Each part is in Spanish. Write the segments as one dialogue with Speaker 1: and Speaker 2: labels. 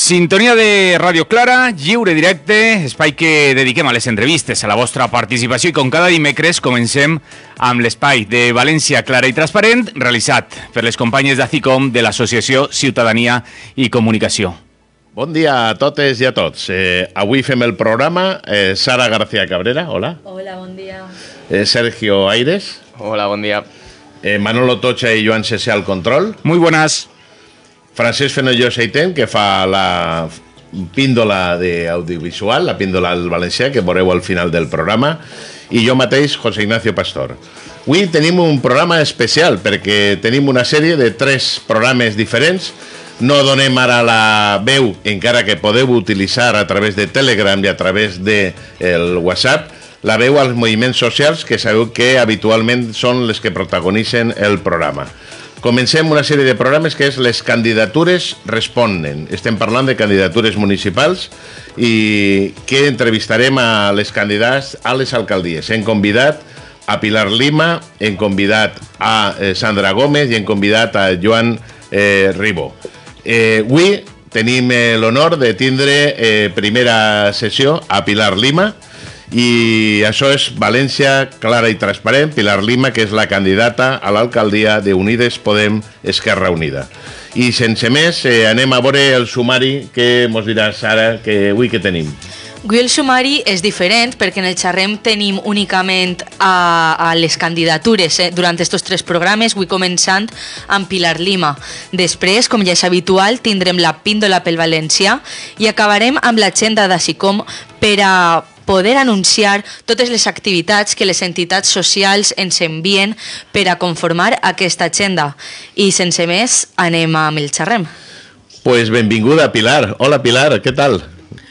Speaker 1: Sintonia de Ràdio Clara, lliure directe, espai que dediquem a les entrevistes, a la vostra participació, i com cada dimecres comencem amb l'espai de València Clara i Transparent, realitzat per les companyes d'ACICOM de l'Associació Ciutadania i Comunicació.
Speaker 2: Bon dia a totes i a tots. Avui fem el programa. Sara García Cabrera, hola.
Speaker 3: Hola, bon dia.
Speaker 2: Sergio Aires.
Speaker 4: Hola, bon dia.
Speaker 2: Manolo Tocha i Joan Cesé al control.
Speaker 1: Muy buenas.
Speaker 2: Francesc Fenollosa Seitén, que fa la píndola d'audiovisual, la píndola al valencià, que veureu al final del programa, i jo mateix, José Ignacio Pastor. Avui tenim un programa especial, perquè tenim una sèrie de 3 programes diferents. No donem ara la veu, encara que podeu utilitzar a través de Telegram i a través del WhatsApp, la veu als moviments socials, que sabeu que habitualment són les que protagonitzen el programa. Comencem una sèrie de programes que és Les candidatures responen. Estem parlant de candidatures municipals i que entrevistarem a les candidats a les alcaldies. Hem convidat a Pilar Lima, hem convidat a Sandra Gómez i hem convidat a Joan Ribó. Avui tenim l'honor de tindre primera sessió a Pilar Lima, i això és València Clara i Transparent. Pilar Lima, que és la candidata a l'alcaldia d'Unides Podem Esquerra Unida. I sense més, anem a veure el sumari que ens dirà Sara, que avui que tenim.
Speaker 3: Avui el sumari és diferent perquè en el xerrem tenim únicament a les candidatures durant aquests 3 programes, avui començant amb Pilar Lima. Després, com ja és habitual, tindrem la píndola pel valencià i acabarem amb l'agenda d'ACICOM per a poder anunciar totes les activitats que les entitats socials ens envien per a conformar aquesta agenda. I sense més, anem amb el xerrem.
Speaker 2: Pues benvinguda, Pilar. Hola, Pilar, ¿qué tal?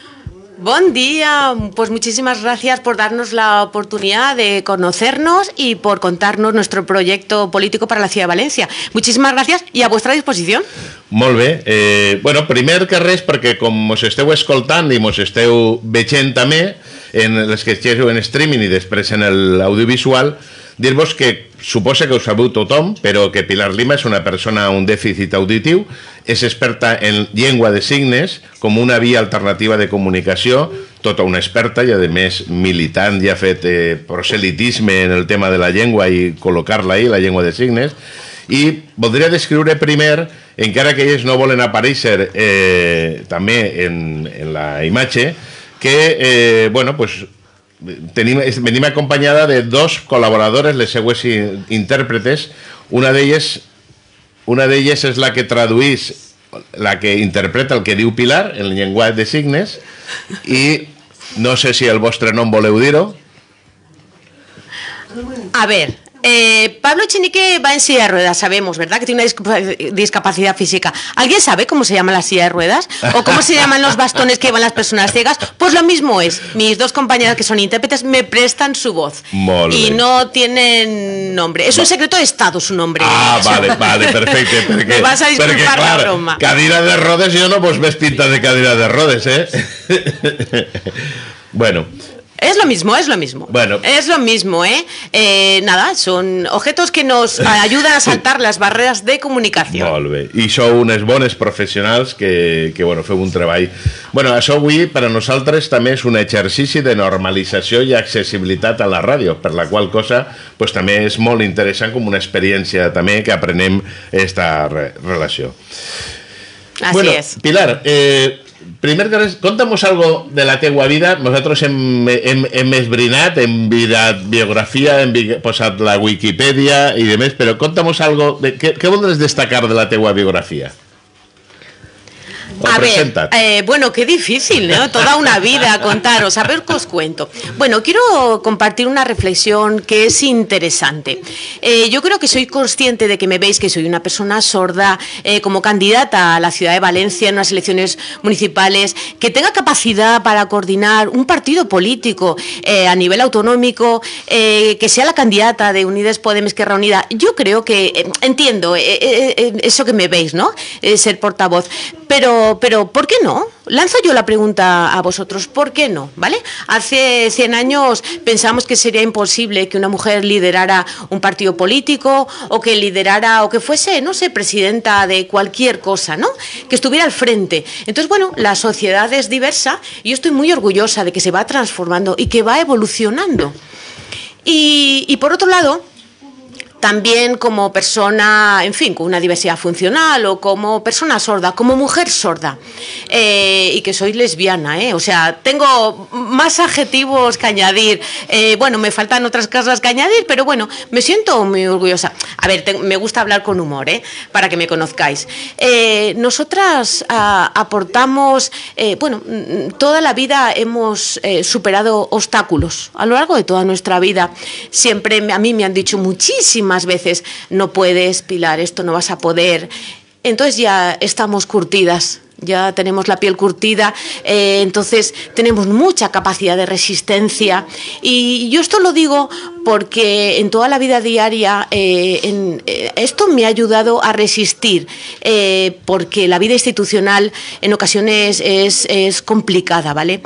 Speaker 5: Buen día, pues muchísimas gracias por darnos la oportunidad de conocernos y por contarnos nuestro proyecto político para la ciudad de Valencia. Muchísimas gracias y a vuestra disposición.
Speaker 2: Molt bé. Bueno, primer que res, perquè com us esteu escoltant i us esteu veient també en les que esteu en streaming i després en l'audiovisual, dir-vos que suposa que ho sabeu tothom, però que Pilar Lima és una persona amb un dèficit auditiu, és experta en llengua de signes com una via alternativa de comunicació, tota una experta i a més militant, i ha fet proselitisme en el tema de la llengua i col·locar-la ahí, la llengua de signes. I voldria descriure primer, encara que ells no volen aparèixer també en la imatge, que, bueno, pues venim acompanyada de 2 col·laboradores, les seues intèrpretes. Una d'elles és la que traduís, la que interpreta el que diu Pilar en llenguatge de signes, i no sé si el vostre nom voleu dir-ho.
Speaker 5: A ver, Pablo Echenique va en silla de ruedas, sabemos, ¿verdad? Que tiene una discapacidad física. ¿Alguien sabe cómo se llama la silla de ruedas? ¿O cómo se llaman los bastones que llevan las personas ciegas? Pues lo mismo es. Mis 2 compañeras que son intérpretes me prestan su voz. Y no tienen nombre. Es un secreto de Estado su nombre.
Speaker 2: Ah, vale, perfecte.
Speaker 5: Me vas a disculpar la broma.
Speaker 2: Cadira de rodes, jo no vos ves pinta de cadira de rodes, Bueno.
Speaker 5: Es lo mismo. Bueno. Es lo mismo, nada, son objetos que nos ayudan a saltar las barreras de comunicació.
Speaker 2: Molt bé. I sou unes bones professionals que bueno, feu un treball. Bueno, això avui per a nosaltres també és un exercici de normalització i accessibilitat a la ràdio, per la qual cosa pues, també és molt interessant com una experiència també que aprenem esta relació.
Speaker 5: Así
Speaker 2: bueno,
Speaker 5: es.
Speaker 2: Pilar, primer que res, conta'mos algo de la teua vida. Nosaltres hem esbrinat, hem mirat biografia, hem posat la Wikipedia i demés, però conta'mos algo, què voldres destacar de la teua biografia?
Speaker 5: A ver, bueno, qué difícil, ¿no? Toda una vida contaros. A ver qué os cuento. Bueno, quiero compartir una reflexión que es interesante. Yo creo que soy consciente de que me veis que soy una persona sorda como candidata a la ciudad de Valencia en unas elecciones municipales, que tenga capacidad para coordinar un partido político a nivel autonómico, que sea la candidata de Unides Podem Esquerra Unida. Yo creo que entiendo eso que me veis, ¿no? Ser portavoz. Pero Pero ¿por qué no? Lanzo yo la pregunta a vosotros, ¿por qué no? ¿Vale? Hace 100 años pensamos que sería imposible que una mujer liderara un partido político o que liderara o que fuese, no sé, presidenta de cualquier cosa, ¿no? Que estuviera al frente. Entonces, bueno, la sociedad es diversa y yo estoy muy orgullosa de que se va transformando y que va evolucionando. Y por otro lado, también como persona, en fin, con una diversidad funcional o como persona sorda, como mujer sorda, y que soy lesbiana, o sea, tengo más adjetivos que añadir. Bueno, me faltan otras cosas que añadir, pero bueno, me siento muy orgullosa. A ver, me gusta hablar con humor, para que me conozcáis. Nosotras aportamos, bueno, toda la vida hemos superado obstáculos a lo largo de toda nuestra vida. Siempre a mí me han dicho muchísimas veces, no puedes, Pilar, esto no vas a poder. Entonces ya estamos curtidas, ya tenemos la piel curtida, entonces tenemos mucha capacidad de resistencia. Y yo esto lo digo porque en toda la vida diaria esto me ha ayudado a resistir, porque la vida institucional en ocasiones es complicada, ¿vale?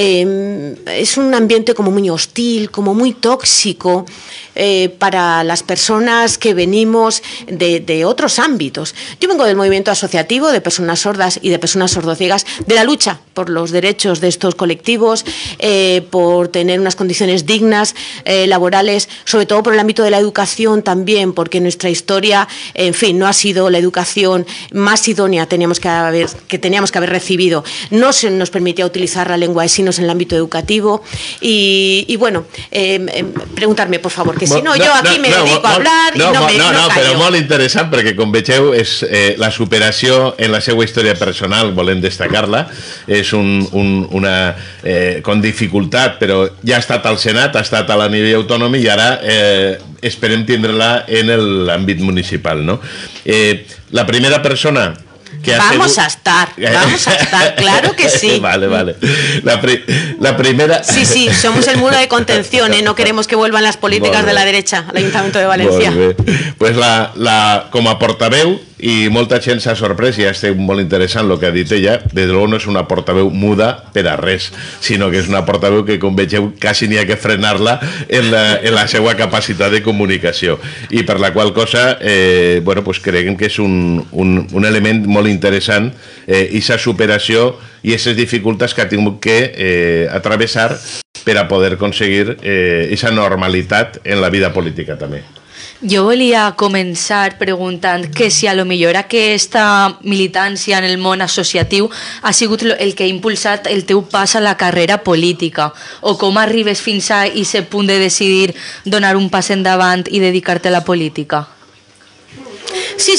Speaker 5: Es un ambiente como muy hostil, como muy tóxico, para las personas que venimos de otros ámbitos. Yo vengo del movimiento asociativo de personas sordas y de personas sordociegas, de la lucha por los derechos de estos colectivos, por tener unas condiciones dignas, laborales, sobre todo por el ámbito de la educación también, porque nuestra historia, en fin, no ha sido la educación más idónea que teníamos que haber recibido. No se nos permitía utilizar la lengua de signos en el ámbito educativo y bueno, preguntarme, por favor, que si no, yo aquí me dedico a hablar
Speaker 2: no,
Speaker 5: i no callo.
Speaker 2: Però molt interessant, perquè com vegeu és la superació en la seva història personal, volem destacar-la, és una con dificultat, però ja ha estat al Senat, ha estat a la nivell autònom i ara esperem tindre-la en l'àmbit municipal, no? La primera persona que
Speaker 5: vamos a estar, claro que sí.
Speaker 2: Vale. La primera...
Speaker 5: Sí, somos el muro de contención, no queremos que vuelvan las políticas de la derecha al Ayuntamiento de Valencia.
Speaker 2: Pues com a portaveu, i molta gent s'ha sorprès, i ja estic molt interessant el que ha dit ella, des de luego no és una portaveu muda per a res, sinó que és una portaveu que, com vegeu, quasi n'hi ha que frenar-la en la seva capacitat de comunicació, i per la qual cosa bueno, pues creiem que és un element molt interessant, aquesta superació i aquestes dificultats que ha tingut que atravessar per a poder aconseguir aquesta normalitat en la vida política també.
Speaker 3: Jo volia començar preguntant que si a lo millor aquesta militància en el món associatiu ha sigut el que ha impulsat el teu pas a la carrera política, o com arribes fins a aquest punt de decidir donar un pas endavant i dedicar-te a la política.
Speaker 5: Sí.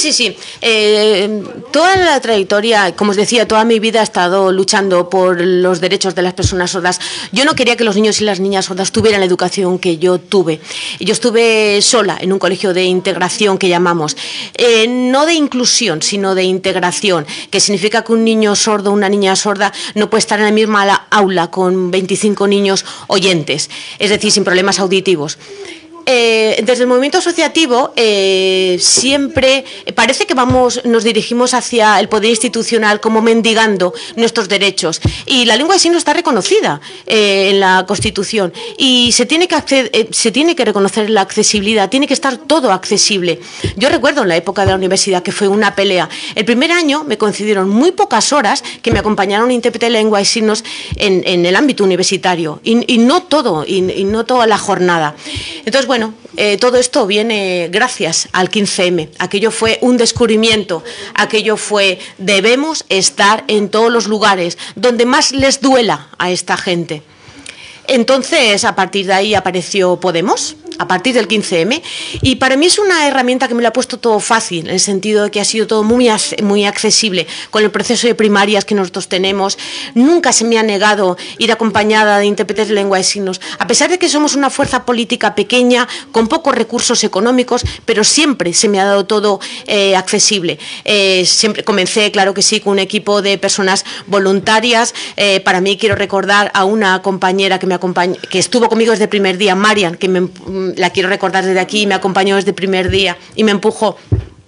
Speaker 5: Toda la trayectoria, como os decía, toda mi vida he estado luchando por los derechos de las personas sordas. Yo no quería que los niños y las niñas sordas tuvieran la educación que yo tuve. Yo estuve sola en un colegio de integración que llamamos, no de inclusión, sino de integración, que significa que un niño sordo, una niña sorda, no puede estar en la misma aula con 25 niños oyentes, es decir, sin problemas auditivos. Desde el movimiento asociativo siempre parece que nos dirigimos hacia el poder institucional como mendigando nuestros derechos, y la lengua de signos está reconocida en la Constitución y se tiene que reconocer la accesibilidad, tiene que estar todo accesible. Yo recuerdo en la época de la universidad que fue una pelea. El primer año me concedieron muy pocas horas que me acompañara un intérprete de lengua de signos en el ámbito universitario y no toda la jornada. Entonces, bueno, todo esto viene gracias al 15M. Aquello fue un descubrimiento, aquello fue, debemos estar en todos los lugares donde más les duela a esta gente. Entonces, a partir de ahí apareció Podemos, a partir del 15M, y para mí es una herramienta que me lo ha puesto todo fácil, en el sentido de que ha sido todo muy accesible. Con el proceso de primarias que nosotros tenemos, nunca se me ha negado ir acompañada de intérpretes de lengua de signos, a pesar de que somos una fuerza política pequeña, con pocos recursos económicos, pero siempre se me ha dado todo accesible. Siempre comencé, claro que sí, con un equipo de personas voluntarias. Para mí quiero recordar a una compañera que estuvo conmigo desde el primer día, Marian, que la quiero recordar desde aquí, me acompañó desde el primer día y me empujó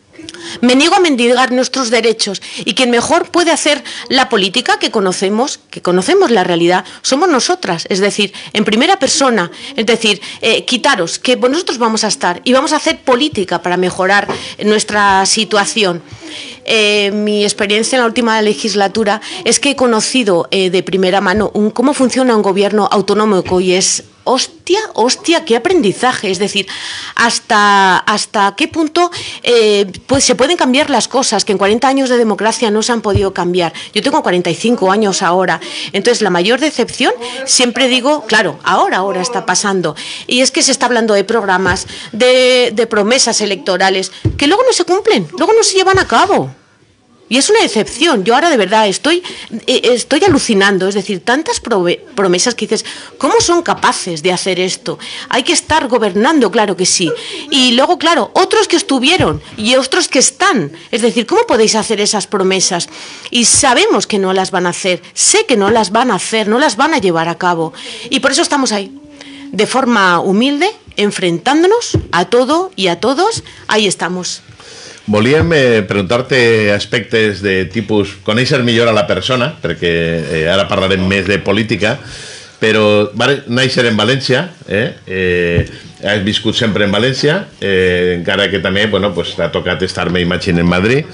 Speaker 5: Me niego a mendigar nuestros derechos y quien mejor puede hacer la política que conocemos la realidad, somos nosotras, es decir, en primera persona, es decir, quitaros que nosotros vamos a estar y vamos a hacer política para mejorar nuestra situación. Mi experiencia en la última legislatura es que he conocido de primera mano cómo funciona un gobierno autonómico y es hostia, qué aprendizaje, es decir, hasta qué punto pues se pueden cambiar las cosas que en 40 años de democracia no se han podido cambiar. Yo tengo 45 años ahora, entonces la mayor decepción, siempre digo, claro, ahora está pasando, y es que se está hablando de programas, de promesas electorales, que luego no se cumplen, luego no se llevan a cabo. Y es una decepción. Yo ahora de verdad estoy alucinando. Es decir, tantas promesas que dices, ¿cómo son capaces de hacer esto? Hay que estar gobernando, claro que sí. Y luego, claro, otros que estuvieron y otros que están. Es decir, ¿cómo podéis hacer esas promesas? Y sabemos que no las van a hacer. Sé que no las van a hacer, no las van a llevar a cabo. Y por eso estamos ahí, de forma humilde, enfrentándonos a todo y a todos. Ahí estamos.
Speaker 2: Volíem preguntar-te aspectes de tipus... Conèixer millor a la persona, perquè ara parlarem més de política, però vas néixer en València, has viscut sempre en València, encara que també pues, t'ha tocat estar, m'imagino, en Madrid.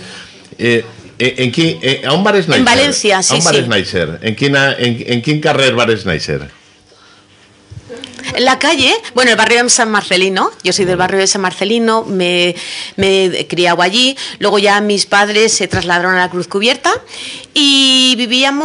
Speaker 2: A on vas néixer?
Speaker 5: En València, sí,
Speaker 2: sí. A on vas néixer? En quin carrer vas néixer?
Speaker 5: En la calle, bueno, el barrio de San Marcelino, yo soy del barrio de San Marcelino, me he criado allí, luego ya mis padres se trasladaron a la Cruz Cubierta y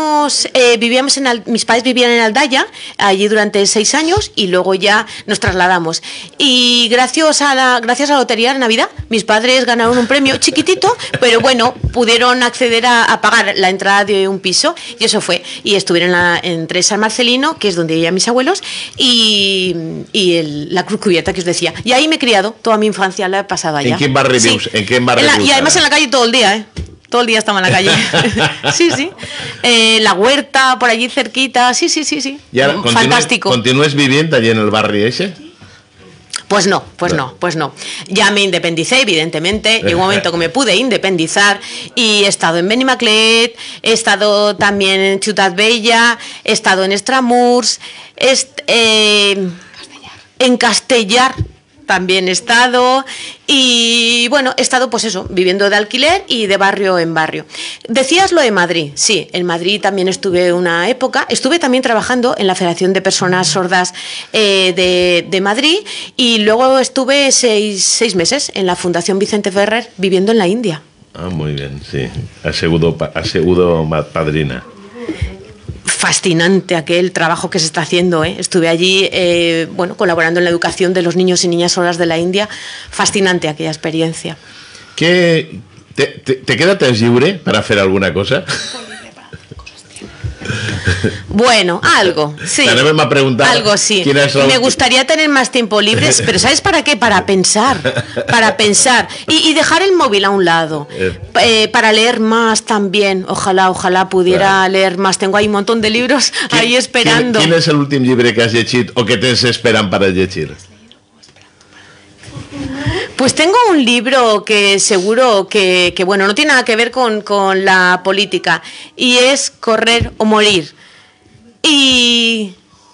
Speaker 5: mis padres vivían en Aldaya, allí durante 6 años y luego ya nos trasladamos. Y gracias a la lotería de Navidad, mis padres ganaron un premio chiquitito, pero bueno, pudieron acceder a pagar la entrada de un piso y eso fue. Y estuvieron entre San Marcelino, que es donde vivían mis abuelos, y la Cruz Cubierta que os decía. Y ahí me he criado, toda mi infancia la he pasado allá.
Speaker 2: ¿En qué barrio vius?
Speaker 5: Sí.
Speaker 2: ¿En qué barrio
Speaker 5: y además en la calle todo el día, Todo el día estaba en la calle. Sí. La huerta, por allí cerquita. Sí.
Speaker 2: ¿Y ahora
Speaker 5: fantástico.
Speaker 2: ¿Continúes viviendo allí en el barrio ese?
Speaker 5: Pues no. Ya me independicé, evidentemente. Llegó un momento que me pude independizar y he estado en Benimaclet, he estado también en Ciutat Vella, he estado en Estramurs, en Castellar también he estado y bueno, he estado pues eso, viviendo de alquiler y de barrio en barrio. Decías lo de Madrid, sí, en Madrid también estuve una época, estuve también trabajando en la Federación de Personas Sordas de Madrid y luego estuve 6 meses en la Fundación Vicente Ferrer viviendo en la India.
Speaker 2: Ah, muy bien, sí, ha sido padrina.
Speaker 5: Fascinante aquel trabajo que se está haciendo, Estuve allí, colaborando en la educación de los niños y niñas sordas de la India. Fascinante aquella experiencia.
Speaker 2: ¿Te queda temps lliure para hacer alguna cosa?
Speaker 5: Bueno, algo, sí.
Speaker 2: A preguntar
Speaker 5: algo, sí. Me gustaría tener más tiempo libre, pero ¿sabes para qué? Para pensar. Y dejar el móvil a un lado. Para leer más también. Ojalá pudiera leer más. Tengo ahí un montón de libros ahí esperando.
Speaker 2: ¿Quién es el último libro que has llegit o que te esperan para llegir?
Speaker 5: Pues tengo un libro que seguro que no tiene nada que ver con la política y es Correr o Morir. Y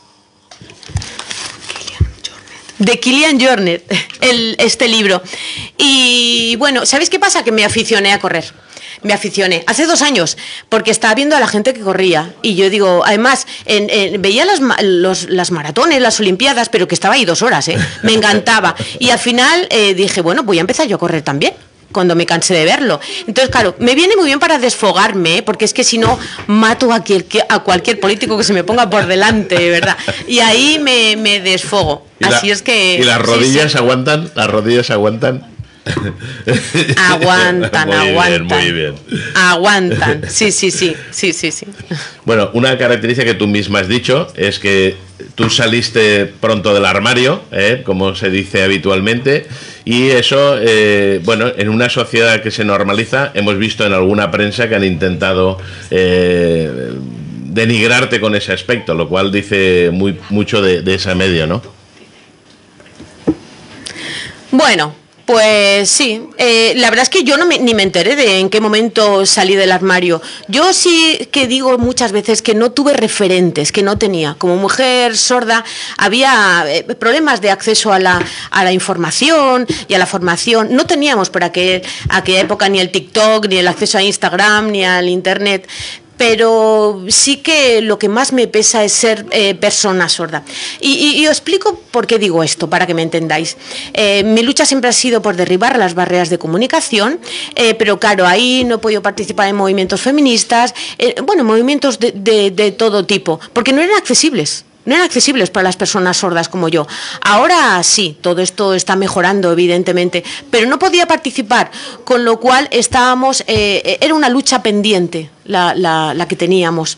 Speaker 5: de Kilian Jornet, este libro. Y bueno, ¿sabéis qué pasa? Que me aficioné a correr. Me aficioné hace 2 años porque estaba viendo a la gente que corría y yo digo, además veía las maratones, las olimpiadas, pero que estaba ahí 2 horas, me encantaba y al final dije, bueno, voy a empezar yo a correr también cuando me cansé de verlo. Entonces, claro, me viene muy bien para desfogarme, porque es que si no, mato a cualquier político que se me ponga por delante, ¿verdad? Y ahí me desfogo. Así es que...
Speaker 2: ¿Y las rodillas aguantan? ¿Las rodillas aguantan?
Speaker 5: Aguantan.
Speaker 2: Muy bien.
Speaker 5: Aguantan, sí.
Speaker 2: Bueno, una característica que tú misma has dicho es que tú saliste pronto del armario, como se dice habitualmente, y eso, en una sociedad que se normaliza, hemos visto en alguna prensa que han intentado denigrarte con ese aspecto, lo cual dice mucho de ese medio, ¿no?
Speaker 5: Bueno, Pues sí, la verdad es que yo ni me enteré de en qué momento salí del armario. Yo sí que digo muchas veces que no tuve referentes, que no tenía. Como mujer sorda había problemas de acceso a la información y a la formación. No teníamos por aquella época ni el TikTok, ni el acceso a Instagram, ni al Internet. Pero sí que lo que más me pesa es ser persona sorda. Y os explico por qué digo esto, para que me entendáis. Mi lucha siempre ha sido por derribar las barreras de comunicación, pero claro, ahí no he podido participar en movimientos feministas, movimientos de todo tipo, porque no eran accesibles. No eran accesibles para las personas sordas como yo. Ahora sí, todo esto está mejorando, evidentemente, pero no podía participar, con lo cual era una lucha pendiente la que teníamos.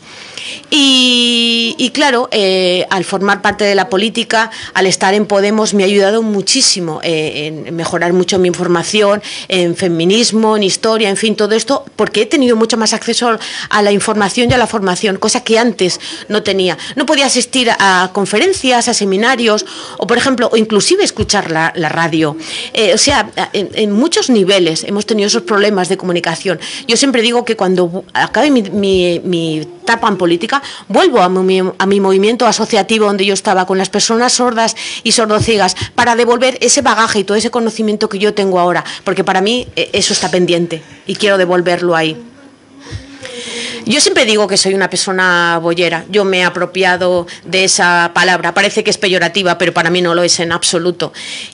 Speaker 5: Y claro, al formar parte de la política, al estar en Podemos, me ha ayudado muchísimo en mejorar mucho mi información, en feminismo, en historia, en fin, todo esto, porque he tenido mucho más acceso a la información y a la formación, cosa que antes no tenía. No podía asistir a conferencias, a seminarios, o por ejemplo, o inclusive escuchar la radio. En muchos niveles hemos tenido esos problemas de comunicación. Yo siempre digo que cuando acabe mi etapa en política, vuelvo a mi movimiento asociativo donde yo estaba con las personas sordas y sordociegas para devolver ese bagaje y todo ese conocimiento que yo tengo ahora, porque para mí eso está pendiente y quiero devolverlo ahí. Yo siempre digo que soy una persona boyera. Yo me he apropiado de esa palabra. Parece que es peyorativa, pero para mí no lo es en absoluto.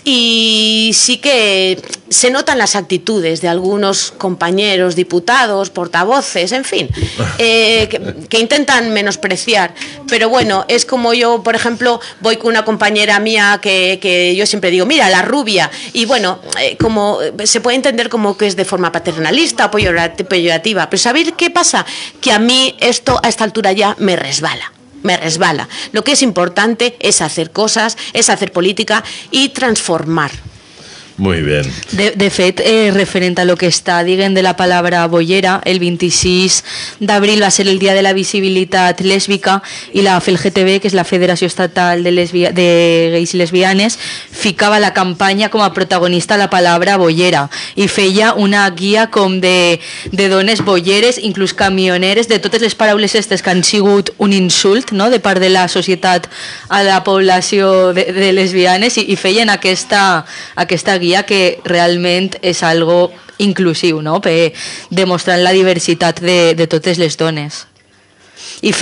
Speaker 5: Y sí que se notan las actitudes de algunos compañeros, diputados, portavoces, en fin, que intentan menospreciar. Pero bueno, es como yo, por ejemplo, voy con una compañera mía que yo siempre digo, mira, la rubia. Y bueno, como se puede entender como que es de forma paternalista o peyorativa. Pero ¿sabéis qué pasa? Que a mí esto a esta altura ya me resbala. Lo que es importante es hacer cosas, es hacer política y transformar.
Speaker 2: Muy bien.
Speaker 3: De fet, referent a lo que està dient de la palabra bollera, el 26 d'abril va ser el dia de la visibilitat lèsbica i la FELGTB, que és la Federació Estatal de Gais i Lesbianes, ficava la campanya com a protagonista la palabra bollera i feia una guia com de dones bolleres, inclús camioneres, de totes les paraules estes que han sigut un insult, no?, de part de la societat a la població de lesbianes i feien aquesta guia que realment és algo inclusiu, no?, demostrant la diversitat de totes les dones. I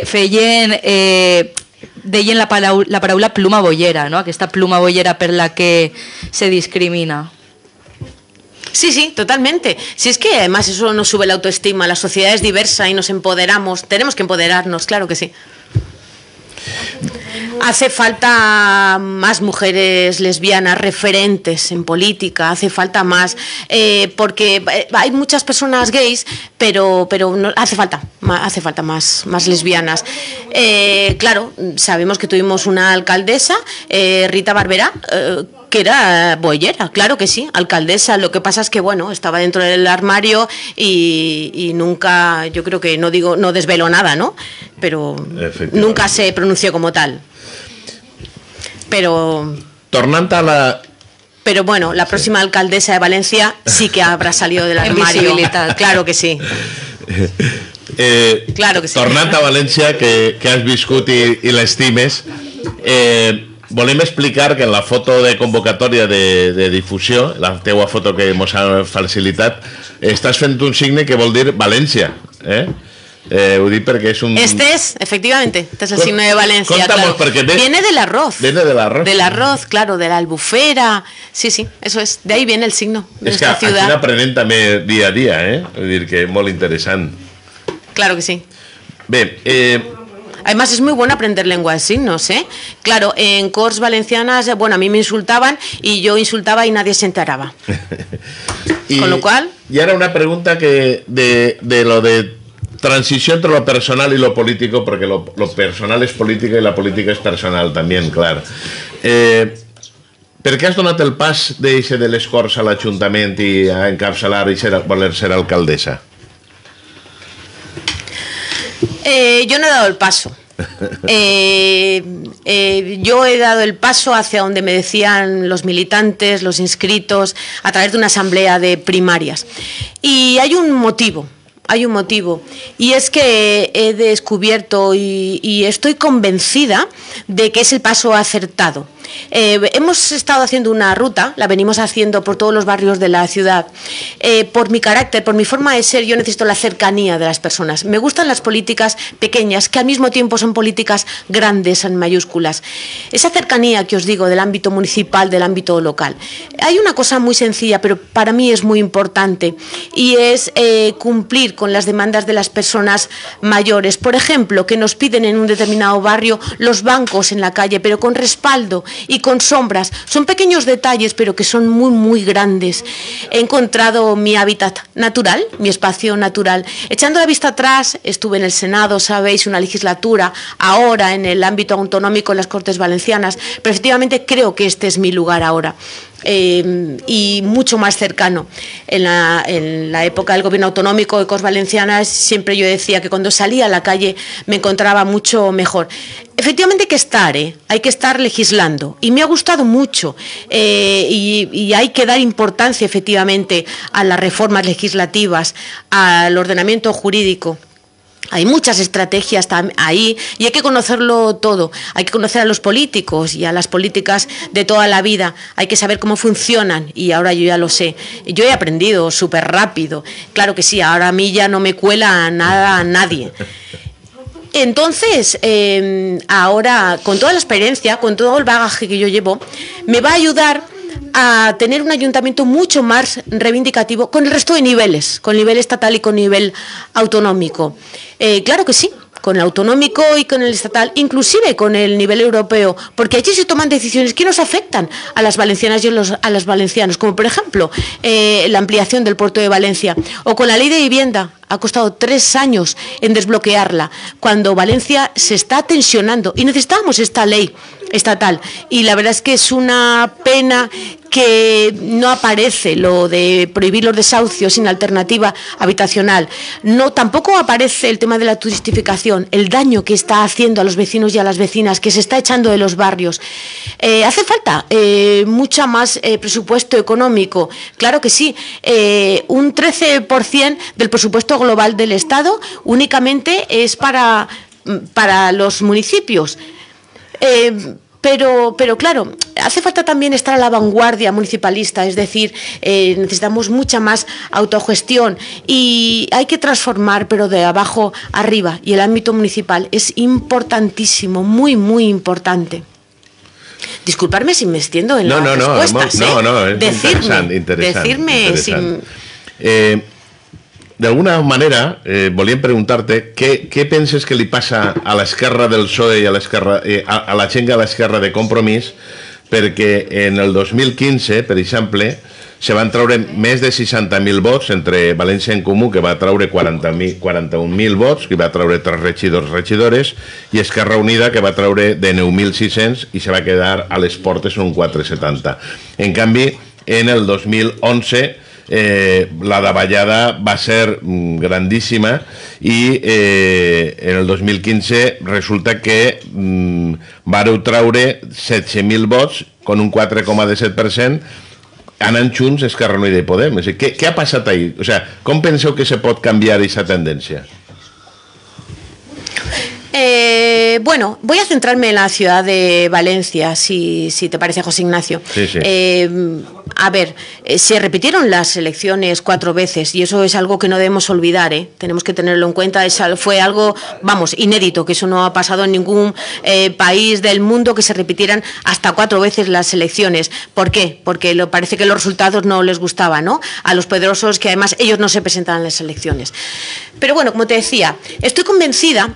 Speaker 3: deien la paraula pluma bollera, no?, aquesta pluma bollera per la que se discrimina.
Speaker 5: Sí, totalmente. Si es que además eso nos sube la autoestima, la sociedad es diversa y nos empoderamos, tenemos que empoderarnos, claro que sí. Hace falta más mujeres lesbianas referentes en política, hace falta más, porque hay muchas personas gays, pero no, hace falta más lesbianas. Claro, sabemos que tuvimos una alcaldesa, Rita Barberá, que era bollera, claro que sí, alcaldesa. Lo que pasa es que, bueno, estaba dentro del armario y nunca, yo creo que no desveló nada, ¿no? Pero nunca se pronunció como tal. Pero bueno, la próxima alcaldesa de Valencia sí que habrá salido del armario. Claro que sí. Claro que sí.
Speaker 2: Tornant a València, que has viscut i l'estimes, volem explicar que en la foto de convocatòria de difusió, la teua foto que ens ha facilitat, estàs fent un signe que vol dir València, ho dic perquè és un...
Speaker 5: Efectivamente, este es el signo de Valencia, claro. Viene del arroz.
Speaker 2: Viene del arroz.
Speaker 5: Del arroz, claro, de la albufera. Sí, eso es. De ahí viene el signo de esta ciudad.
Speaker 2: És que aquí n'aprenem també dia a dia, Vull dir que és molt interessant.
Speaker 5: Claro que sí.
Speaker 2: Bé,
Speaker 5: además es muy bueno aprender lengua de signos, Claro, en Corts valencianas, bueno, a mí me insultaban y yo insultaba y nadie se enteraba. Con lo cual...
Speaker 2: Y ahora una pregunta que de lo de transición entre lo personal y lo político, porque lo personal es política y la política es personal también, claro. Per què has donat el pas d'eixe de les Corts a l'Ajuntament i a encapçalar i voler ser alcaldessa?
Speaker 5: Yo no he dado el paso. Yo he dado el paso hacia donde me decían los militantes, los inscritos, a través de una asamblea de primarias. Y hay un motivo, y es que he descubierto y estoy convencida de que es el paso acertado. Hemos estado haciendo una ruta, la venimos haciendo por todos los barrios de la ciudad. Por mi carácter, por mi forma de ser, yo necesito la cercanía de las personas. Me gustan las políticas pequeñas, que al mismo tiempo son políticas grandes en mayúsculas. Esa cercanía que os digo del ámbito municipal, del ámbito local. Hay una cosa muy sencilla, pero para mí es muy importante, y es cumplir con las demandas de las personas mayores. Por ejemplo, que nos piden en un determinado barrio los bancos en la calle, pero con respaldo y con sombras. Son pequeños detalles, pero que son muy, muy grandes. He encontrado mi hábitat natural, mi espacio natural. Echando la vista atrás, estuve en el Senado, sabéis, una legislatura, ahora en el ámbito autonómico en las Cortes Valencianas, pero efectivamente creo que este es mi lugar ahora. Y mucho más cercano. En la época del gobierno autonómico de Corts Valencianas, siempre yo decía que cuando salía a la calle me encontraba mucho mejor. Efectivamente hay que estar legislando, y me ha gustado mucho, y hay que dar importancia efectivamente a las reformas legislativas, al ordenamiento jurídico. Hay muchas estrategias ahí y hay que conocerlo todo. Hay que conocer a los políticos y a las políticas de toda la vida. Hay que saber cómo funcionan, y ahora yo ya lo sé. Yo he aprendido súper rápido. Claro que sí, ahora a mí ya no me cuela nada a nadie. Entonces, ahora, con toda la experiencia, con todo el bagaje que yo llevo, me va a ayudar a tener un ayuntamiento mucho más reivindicativo con el resto de niveles, con nivel estatal y con nivel autonómico. Claro que sí, con el autonómico y con el estatal, inclusive con el nivel europeo, porque allí se toman decisiones que nos afectan a las valencianas y a los valencianos, como por ejemplo la ampliación del puerto de Valencia, o con la ley de vivienda. Ha costado 3 años en desbloquearla, cuando Valencia se está tensionando y necesitamos esta ley estatal. Y la verdad es que es una pena que no aparece lo de prohibir los desahucios sin alternativa habitacional. No, tampoco aparece el tema de la turistificación, el daño que está haciendo a los vecinos y a las vecinas, que se está echando de los barrios. Hace falta mucha más presupuesto económico, claro que sí. Un 13% del presupuesto global del Estado únicamente es para los municipios. Pero claro, hace falta también estar a la vanguardia municipalista, es decir, necesitamos mucha más autogestión y hay que transformar, pero de abajo arriba, y el ámbito municipal es importantísimo, muy, muy importante. Disculparme si me extiendo en las respuestas.
Speaker 2: No, es
Speaker 5: decirme.
Speaker 2: D'alguna manera, volíem preguntar-te què penses que li passa a l'esquerra del PSOE i a la gent a l'esquerra de Compromís, perquè en el 2015, per exemple, se van treure més de 60.000 vots entre València en Comú, que va treure 41.000 vots, que va treure 3 regidors, i Esquerra Unida, que va treure de 9.600 i se va quedar a les portes un 4,70. En canvi, en el 2011 la davallada va ser grandíssima i en el 2015 resulta que vareu treure 17.000 vots con un 4,17%, anant junts Esquerra Unida i Podem. Què ha passat ahir? O sea, com penseu que se pot canviar aquesta tendència?
Speaker 5: Bueno, voy a centrarme en la ciudad de Valencia, si te parece, José Ignacio.
Speaker 2: Sí.
Speaker 5: A ver, se repitieron las elecciones 4 veces y eso es algo que no debemos olvidar, tenemos que tenerlo en cuenta. Fue algo, inédito, que eso no ha pasado en ningún país del mundo, que se repitieran hasta 4 veces las elecciones. ¿Por qué? Porque parece que los resultados no les gustaban, ¿no? A los poderosos, que además ellos no se presentaban en las elecciones. Pero bueno, como te decía, estoy convencida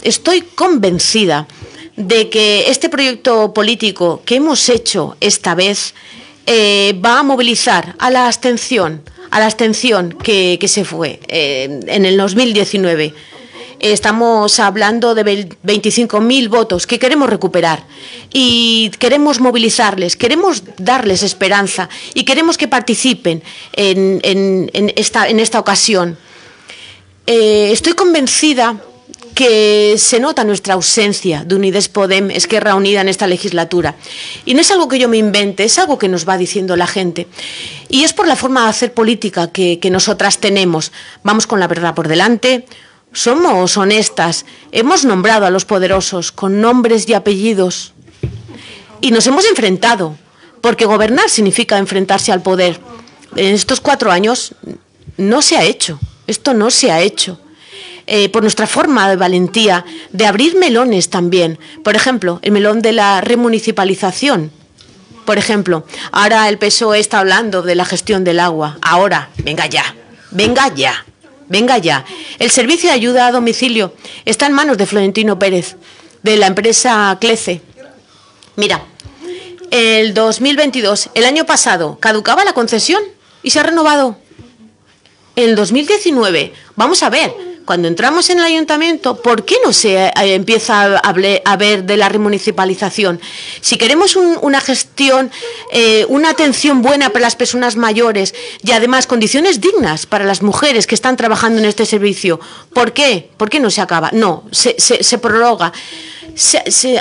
Speaker 5: de que este proyecto político que hemos hecho esta vez va a movilizar a la abstención que se fue en el 2019. Estamos hablando de 25.000 votos que queremos recuperar y queremos movilizarles, queremos darles esperanza y queremos que participen en esta ocasión. Estoy convencida que se nota nuestra ausencia de Unides Podem, Esquerra Unida en esta legislatura. Y no es algo que yo me invente, es algo que nos va diciendo la gente. Y es por la forma de hacer política que nosotras tenemos. Vamos con la verdad por delante, somos honestas, hemos nombrado a los poderosos con nombres y apellidos. Y nos hemos enfrentado, porque gobernar significa enfrentarse al poder. En estos 4 años no se ha hecho, esto no se ha hecho. Por nuestra forma de valentía, de abrir melones también. Por ejemplo, el melón de la remunicipalización. Por ejemplo, ahora el PSOE está hablando de la gestión del agua. Ahora, venga ya, venga ya, venga ya. El servicio de ayuda a domicilio está en manos de Florentino Pérez, de la empresa Clece. Mira, el 2022, el año pasado, caducaba la concesión y se ha renovado. En el 2019, vamos a ver, cuando entramos en el ayuntamiento, ¿por qué no se empieza a ver de la remunicipalización? Si queremos una gestión, una atención buena para las personas mayores y además condiciones dignas para las mujeres que están trabajando en este servicio, ¿por qué? ¿Por qué no se acaba? No, se prorroga. Se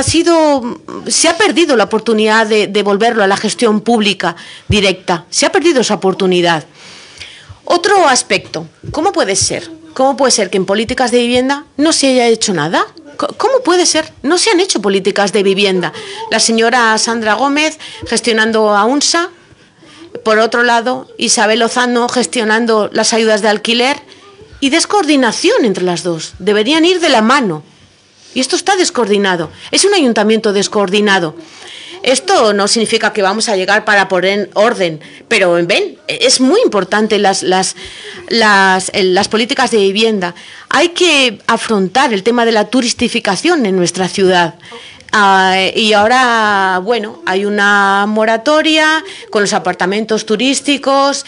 Speaker 5: ha perdido la oportunidad de volverlo a la gestión pública directa. Se ha perdido esa oportunidad. Otro aspecto, ¿cómo puede ser? ¿Cómo puede ser que en políticas de vivienda no se haya hecho nada? ¿Cómo puede ser? No se han hecho políticas de vivienda. La señora Sandra Gómez gestionando a UNSA, por otro lado, Isabel Lozano gestionando las ayudas de alquiler y descoordinación entre las dos. Deberían ir de la mano. Y esto está descoordinado. Es un ayuntamiento descoordinado. Esto no significa que vamos a llegar para poner orden, pero ven, es muy importante las políticas de vivienda. Hay que afrontar el tema de la turistificación en nuestra ciudad. Y ahora, bueno, hay una moratoria con los apartamentos turísticos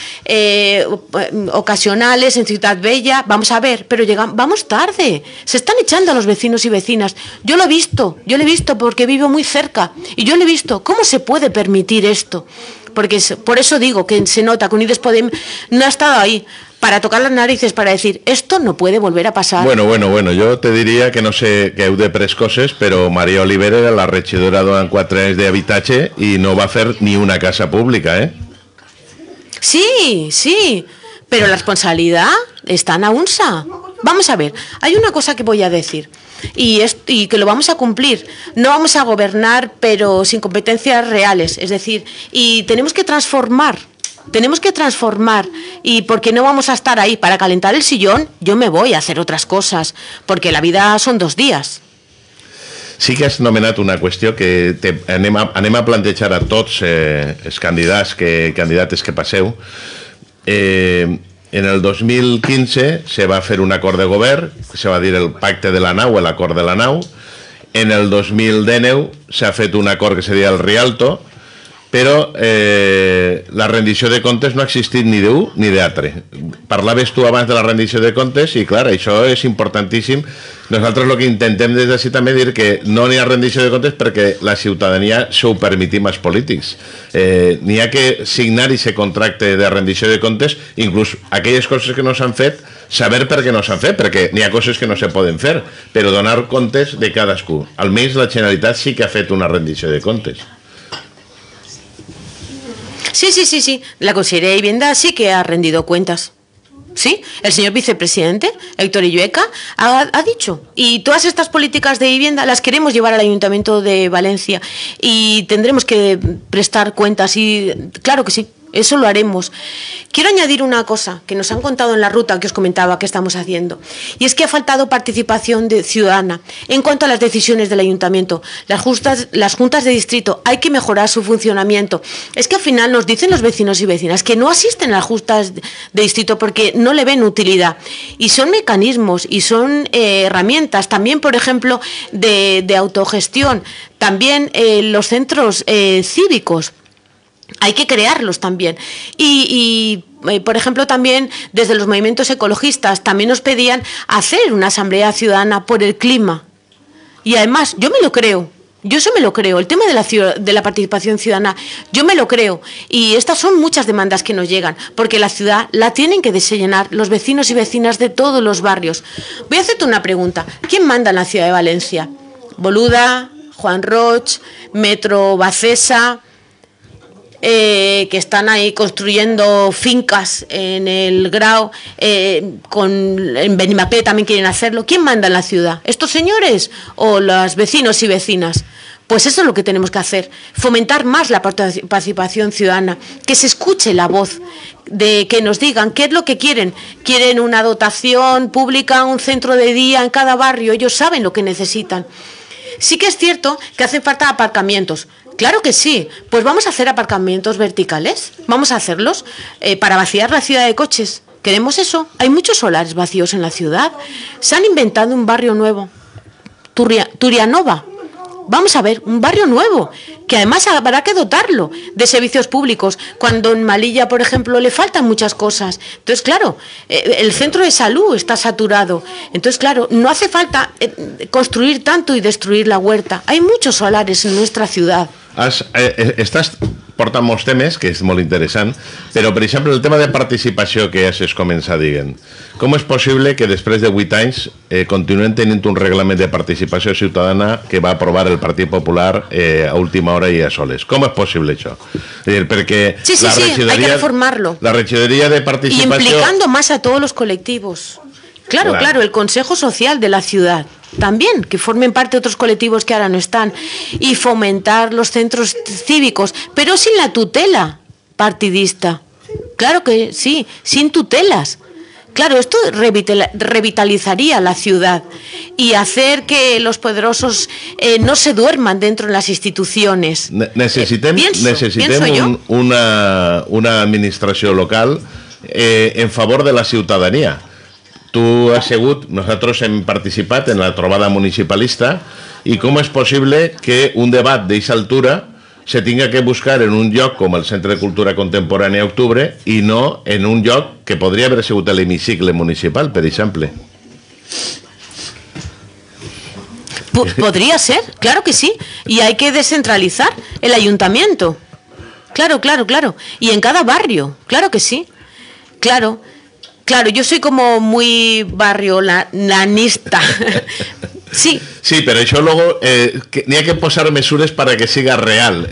Speaker 5: ocasionales en Ciudad Bella. Vamos a ver, pero vamos tarde. Se están echando a los vecinos y vecinas. Yo lo he visto porque vivo muy cerca. Y yo lo he visto. ¿Cómo se puede permitir esto? Porque por eso digo que se nota que Unides Podem no ha estado ahí para tocar las narices, para decir, esto no puede volver a pasar.
Speaker 2: Bueno, yo te diria que no sé que heu de pres coses, però Maria Olivera era la regidora durant 4 anys d'habitatge i no va fer ni una casa pública, ¿eh?
Speaker 5: Sí, pero la responsabilidad está en UNSA. Vamos a ver, hay una cosa que voy a decir y que lo vamos a cumplir. No vamos a gobernar, pero sin competencias reales, es decir, y tenemos que transformar, y porque no vamos a estar ahí para calentar el sillón, yo me voy a hacer otras cosas, porque la vida son 2 días.
Speaker 2: Sí que has nomenat una qüestió que anem a plantejar a tots els candidats candidates que passeu. En el 2015 se va fer un acord de govern, se va dir el pacte de la nau, l'acord de la nau. En el 2019 s'ha fet un acord que se deia el Rialto, però la rendició de comptes no ha existit ni d'un ni d'altre. Parlaves tu abans de la rendició de comptes i, clar, això és importantíssim. Nosaltres el que intentem des d'ací també dir que no n'hi ha rendició de comptes perquè la ciutadania s'ho permetim als polítics. N'hi ha que signar aquest contracte de rendició de comptes, inclús aquelles coses que no s'han fet, saber per què no s'han fet, perquè n'hi ha coses que no se poden fer, però donar comptes de cadascú. Almenys la Generalitat sí que ha fet una rendició de comptes.
Speaker 5: Sí. La Consejería de Vivienda sí que ha rendido cuentas. Sí, el señor vicepresidente, Héctor Illueca, ha dicho. Y todas estas políticas de vivienda las queremos llevar al Ayuntamiento de Valencia y tendremos que prestar cuentas y claro que sí. Eso lo haremos. Quiero añadir una cosa que nos han contado en la ruta que os comentaba que estamos haciendo. Y es que ha faltado participación ciudadana en cuanto a las decisiones del ayuntamiento. Las juntas de distrito, hay que mejorar su funcionamiento. Es que al final nos dicen los vecinos y vecinas que no asisten a las juntas de distrito porque no le ven utilidad. Y son mecanismos y son herramientas también, por ejemplo, de autogestión. También los centros cívicos. Hay que crearlos también. Y por ejemplo, también desde los movimientos ecologistas también nos pedían hacer una asamblea ciudadana por el clima. Y además, yo me lo creo. Yo eso me lo creo. El tema de la participación ciudadana, yo me lo creo. Y estas son muchas demandas que nos llegan, porque la ciudad la tienen que diseñar los vecinos y vecinas de todos los barrios. Voy a hacerte una pregunta. ¿Quién manda en la ciudad de Valencia? Boluda, Juan Roig, Metro Bacesa, que están ahí construyendo fincas en el Grau, en Benimaclet también quieren hacerlo. ¿Quién manda en la ciudad? ¿Estos señores o los vecinos y vecinas? Pues eso es lo que tenemos que hacer, fomentar más la participación ciudadana, que se escuche la voz, de que nos digan qué es lo que quieren. Quieren una dotación pública, un centro de día en cada barrio, ellos saben lo que necesitan. Sí que es cierto que hacen falta aparcamientos. Claro que sí, pues vamos a hacer aparcamientos verticales, vamos a hacerlos para vaciar la ciudad de coches. ¿Queremos eso? Hay muchos solares vacíos en la ciudad. Se han inventado un barrio nuevo, Turianova. Vamos a ver, un barrio nuevo, que además habrá que dotarlo de servicios públicos, cuando en Malilla, por ejemplo, le faltan muchas cosas. Entonces, claro, el centro de salud está saturado. Entonces, claro, no hace falta construir tanto y destruir la huerta. Hay muchos solares en nuestra ciudad.
Speaker 2: Estàs portant molts temes, que és molt interessant, però, per exemple, el tema de participació que ja s'és començar dient. Com és possible que després de 8 anys continuem tenint un reglament de participació ciutadana que va aprovar el Partit Popular a última hora i a soles? Com és possible això? Perquè
Speaker 5: sí, hay que reformarlo.
Speaker 2: La regidoria de participació...
Speaker 5: Y implicando más a todos los colectivos. Claro, el Consejo Social de la ciudad también, que formen parte de otros colectivos que ahora no están, y fomentar los centros cívicos, pero sin la tutela partidista. Claro que sí, sin tutelas. Claro, esto revitalizaría la ciudad y hacer que los poderosos no se duerman dentro de las instituciones.
Speaker 2: Necessitem una administració local en favor de la ciutadania. Tu has sigut, nosaltres hem participat en la trobada municipalista, i com és possible que un debat d'aquesta altura se tinga que buscar en un lloc com el Centre de Cultura Contemporània Octubre i no en un lloc que podria haver sigut l'hemicicle municipal, per exemple?
Speaker 5: Podría ser, claro que sí, y hay que descentralizar el ayuntamiento. Claro. Y en cada barrio, claro que sí. Claro, yo soy como muy barriolanista. Sí.
Speaker 2: Sí, pero això luego n'hi ha que posar mesures para que siga real,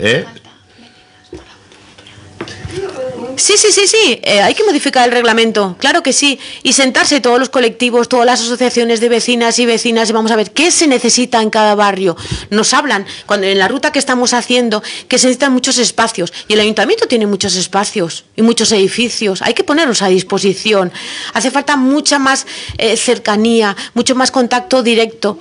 Speaker 5: Sí, hay que modificar el reglamento, claro que sí, y sentarse todos los colectivos, todas las asociaciones de vecinas y vamos a ver qué se necesita en cada barrio. Nos hablan, cuando en la ruta que estamos haciendo, que se necesitan muchos espacios, y el ayuntamiento tiene muchos espacios y muchos edificios, hay que ponerlos a disposición. Hace falta mucha más cercanía, mucho más contacto directo.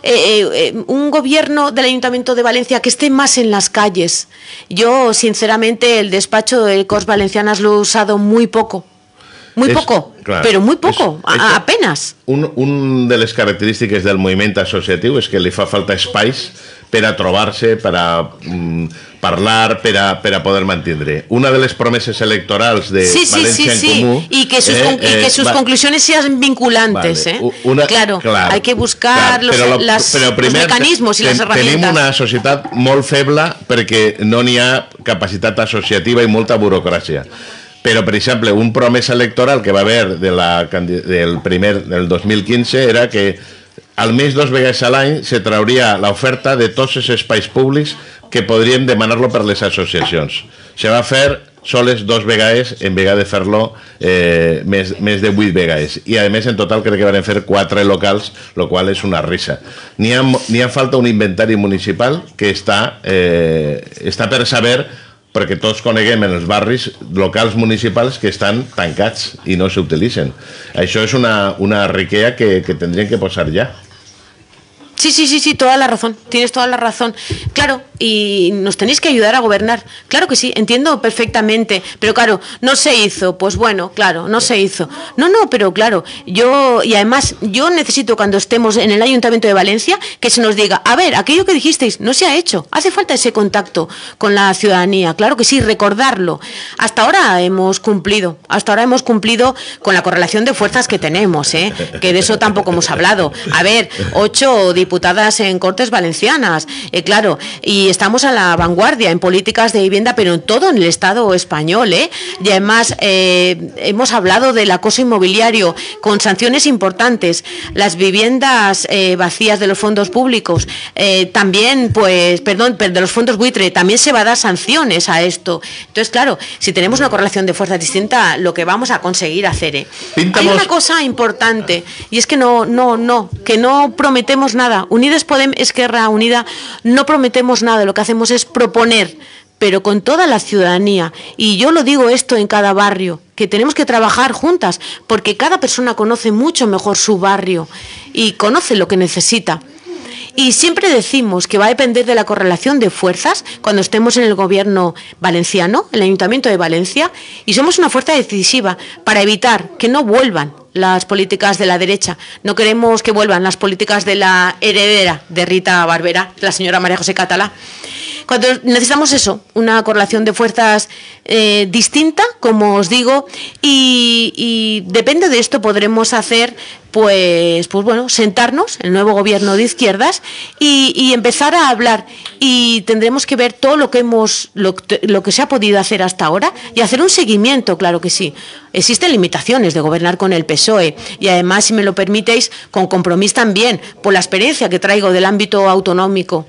Speaker 5: Un gobierno del Ayuntamiento de Valencia que esté más en las calles. Yo, sinceramente, el despacho de Corts Valencianas lo he usado muy poco. Però muy poco, apenas.
Speaker 2: Un de les característiques del moviment associatiu és que li fa falta espais per a trobar-se, per a parlar, per a poder mantindre. Una de les promeses electorals de Valencia en Comú...
Speaker 5: Y que sus conclusiones sean vinculantes. Claro, hay que buscar los mecanismos y las herramientas.
Speaker 2: Tenim una societat molt feble perquè no n'hi ha capacitat associativa i molta burocràcia. Però, per exemple, un promesa electoral que va haver del 2015 era que almenys 2 vegades a l'any se trauria l'oferta de tots els espais públics que podrien demanar-lo per les associacions. Se va fer soles 2 vegades en vegada de fer-lo més de 8 vegades. I, a més, en total crec que van fer 4 locals, el qual és una risa. N'hi ha falta un inventari municipal que està per saber, perquè tots coneguem en els barris locals municipals que estan tancats i no s'utilitzen. Això és una riquea que tendrien que posar ja.
Speaker 5: Sí, toda la razón, tienes toda la razón. Claro, y nos tenéis que ayudar a gobernar. Claro que sí, entiendo perfectamente. Pero claro, no se hizo. Pues bueno, claro, no se hizo. No, pero claro, y además yo necesito cuando estemos en el Ayuntamiento de Valencia que se nos diga, a ver, aquello que dijisteis no se ha hecho. Hace falta ese contacto con la ciudadanía. Claro que sí, recordarlo. Hasta ahora hemos cumplido con la correlación de fuerzas que tenemos, que de eso tampoco hemos hablado. A ver, 8 diputados diputadas en Cortes Valencianas, claro, y estamos a la vanguardia en políticas de vivienda, pero en todo en el Estado español, y además hemos hablado del acoso inmobiliario con sanciones importantes, las viviendas vacías de los fondos públicos, también, de los fondos buitre, también se va a dar sanciones a esto. Entonces, claro, si tenemos una correlación de fuerzas distinta, lo que vamos a conseguir hacer. Hay una cosa importante, y es que no prometemos nada. Unides Podem, Esquerra Unida, no prometemos nada, lo que hacemos es proponer, pero con toda la ciudadanía. Y yo lo digo esto en cada barrio, que tenemos que trabajar juntas, porque cada persona conoce mucho mejor su barrio y conoce lo que necesita. Y siempre decimos que va a depender de la correlación de fuerzas cuando estemos en el gobierno valenciano, el Ayuntamiento de Valencia, y somos una fuerza decisiva para evitar que no vuelvan las políticas de la derecha. No queremos que vuelvan las políticas de la heredera de Rita Barberá, la señora María José Catalá. Cuando necesitamos eso, una correlación de fuerzas distinta, como os digo, y depende de esto podremos hacer, pues bueno, sentarnos, el nuevo gobierno de izquierdas, y empezar a hablar, y tendremos que ver todo lo que se ha podido hacer hasta ahora y hacer un seguimiento, claro que sí. Existen limitaciones de gobernar con el PSOE, y además, si me lo permitéis, con Compromís también, por la experiencia que traigo del ámbito autonómico.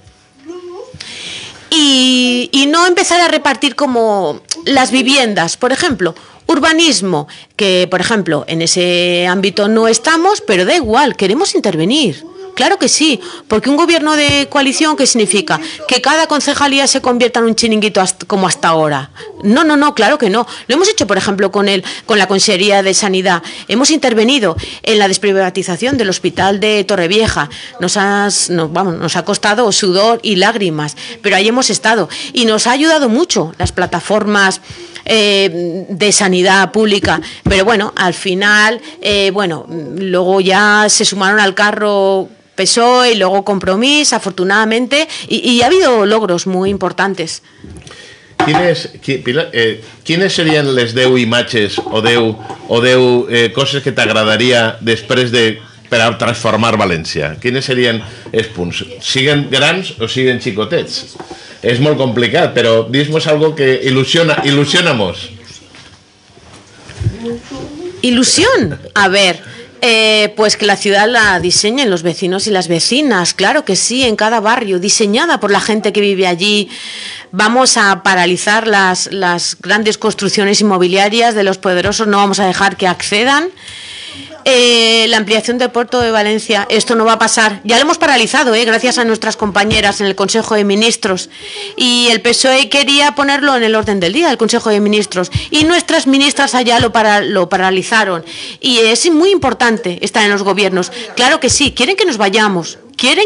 Speaker 5: Y no empezar a repartir como las viviendas, por ejemplo, urbanismo, que por ejemplo en ese ámbito no estamos, pero da igual, queremos intervenir. Claro que sí, porque un gobierno de coalición, ¿qué significa? ¿Que cada concejalía se convierta en un chiringuito como hasta ahora? No, claro que no. Lo hemos hecho, por ejemplo, con la Consejería de Sanidad. Hemos intervenido en la desprivatización del Hospital de Torrevieja. Nos ha costado sudor y lágrimas, pero ahí hemos estado. Y nos ha ayudado mucho las plataformas de sanidad pública, pero bueno, al final, luego ya se sumaron al carro PSOE y luego Compromís, afortunadamente, y ha habido logros muy importantes.
Speaker 2: Quines serien les 10 imatges o 10 coses que t'agradaria després per a transformar València? Quines serien els punts? Siguen grans o siguen xicotets? És molt complicat, però dis-nos algo que ilusionamos.
Speaker 5: Ilusión, a ver, pues que la ciudad la diseñen los vecinos y las vecinas, claro que sí, en cada barrio, diseñada por la gente que vive allí. Vamos a paralizar las grandes construcciones inmobiliarias de los poderosos, no vamos a dejar que accedan. La ampliación del puerto de Valencia, esto no va a pasar, ya lo hemos paralizado, gracias a nuestras compañeras en el Consejo de Ministros, y el PSOE quería ponerlo en el orden del día del Consejo de Ministros, y nuestras ministras allá lo paralizaron, y es muy importante estar en los gobiernos. Claro que sí, quieren que nos vayamos.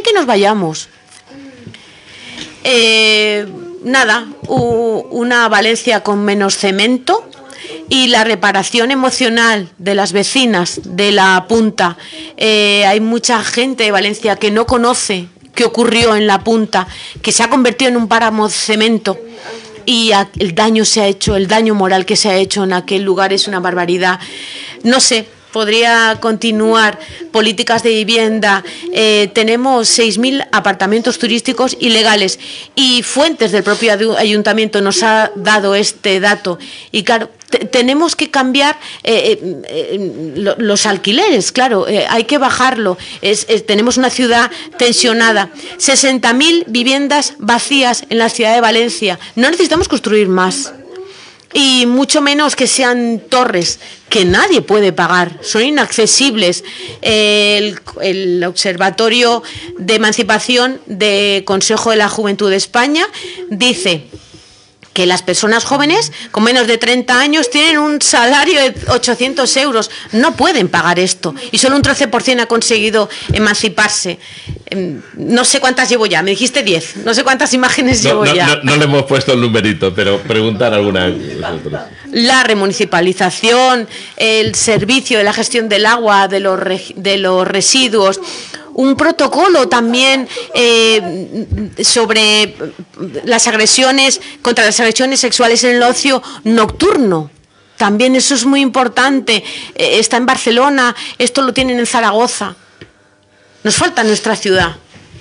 Speaker 5: Una Valencia con menos cemento, y la reparación emocional de las vecinas de la Punta. Hay mucha gente de Valencia que no conoce qué ocurrió en la Punta, que se ha convertido en un páramo de cemento, y el daño moral que se ha hecho en aquel lugar es una barbaridad. No sé, podría continuar. Políticas de vivienda, tenemos 6.000 apartamentos turísticos ilegales, y fuentes del propio ayuntamiento nos ha dado este dato, y claro, tenemos que cambiar los alquileres, claro, hay que bajarlo. Tenemos una ciudad tensionada, 60.000 viviendas vacías en la ciudad de Valencia. No necesitamos construir más, y mucho menos que sean torres que nadie puede pagar, son inaccesibles. El Observatorio de Emancipación del Consejo de la Juventud de España dice que las personas jóvenes con menos de 30 años tienen un salario de 800 euros. No pueden pagar esto. Y solo un 13% ha conseguido emanciparse. No sé cuántas llevo ya. Me dijiste 10. No sé cuántas imágenes llevo ya.
Speaker 2: No le hemos puesto el numerito, pero preguntar alguna.
Speaker 5: La remunicipalización, el servicio de la gestión del agua, de los residuos. Un protocolo también sobre contra las agresiones sexuales en el ocio nocturno. También eso es muy importante. Está en Barcelona, esto lo tienen en Zaragoza. Nos falta en nuestra ciudad.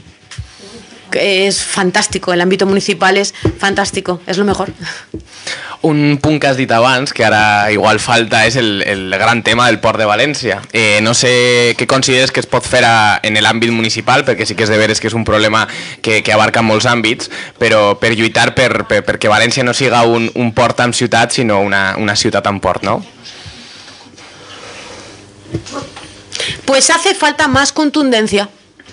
Speaker 5: es fantástico, el ámbito municipal es fantástico, es lo mejor.
Speaker 4: Un punt que has dit abans, que ara igual falta, és el gran tema del Port de València. No sé què consideres que es pot fer en l'àmbit municipal, perquè sí que és de veres que és un problema que abarca molts àmbits, però per lluitar perquè València no siga un port amb ciutat, sinó una ciutat amb port, no?
Speaker 5: Pues hace falta más contundencia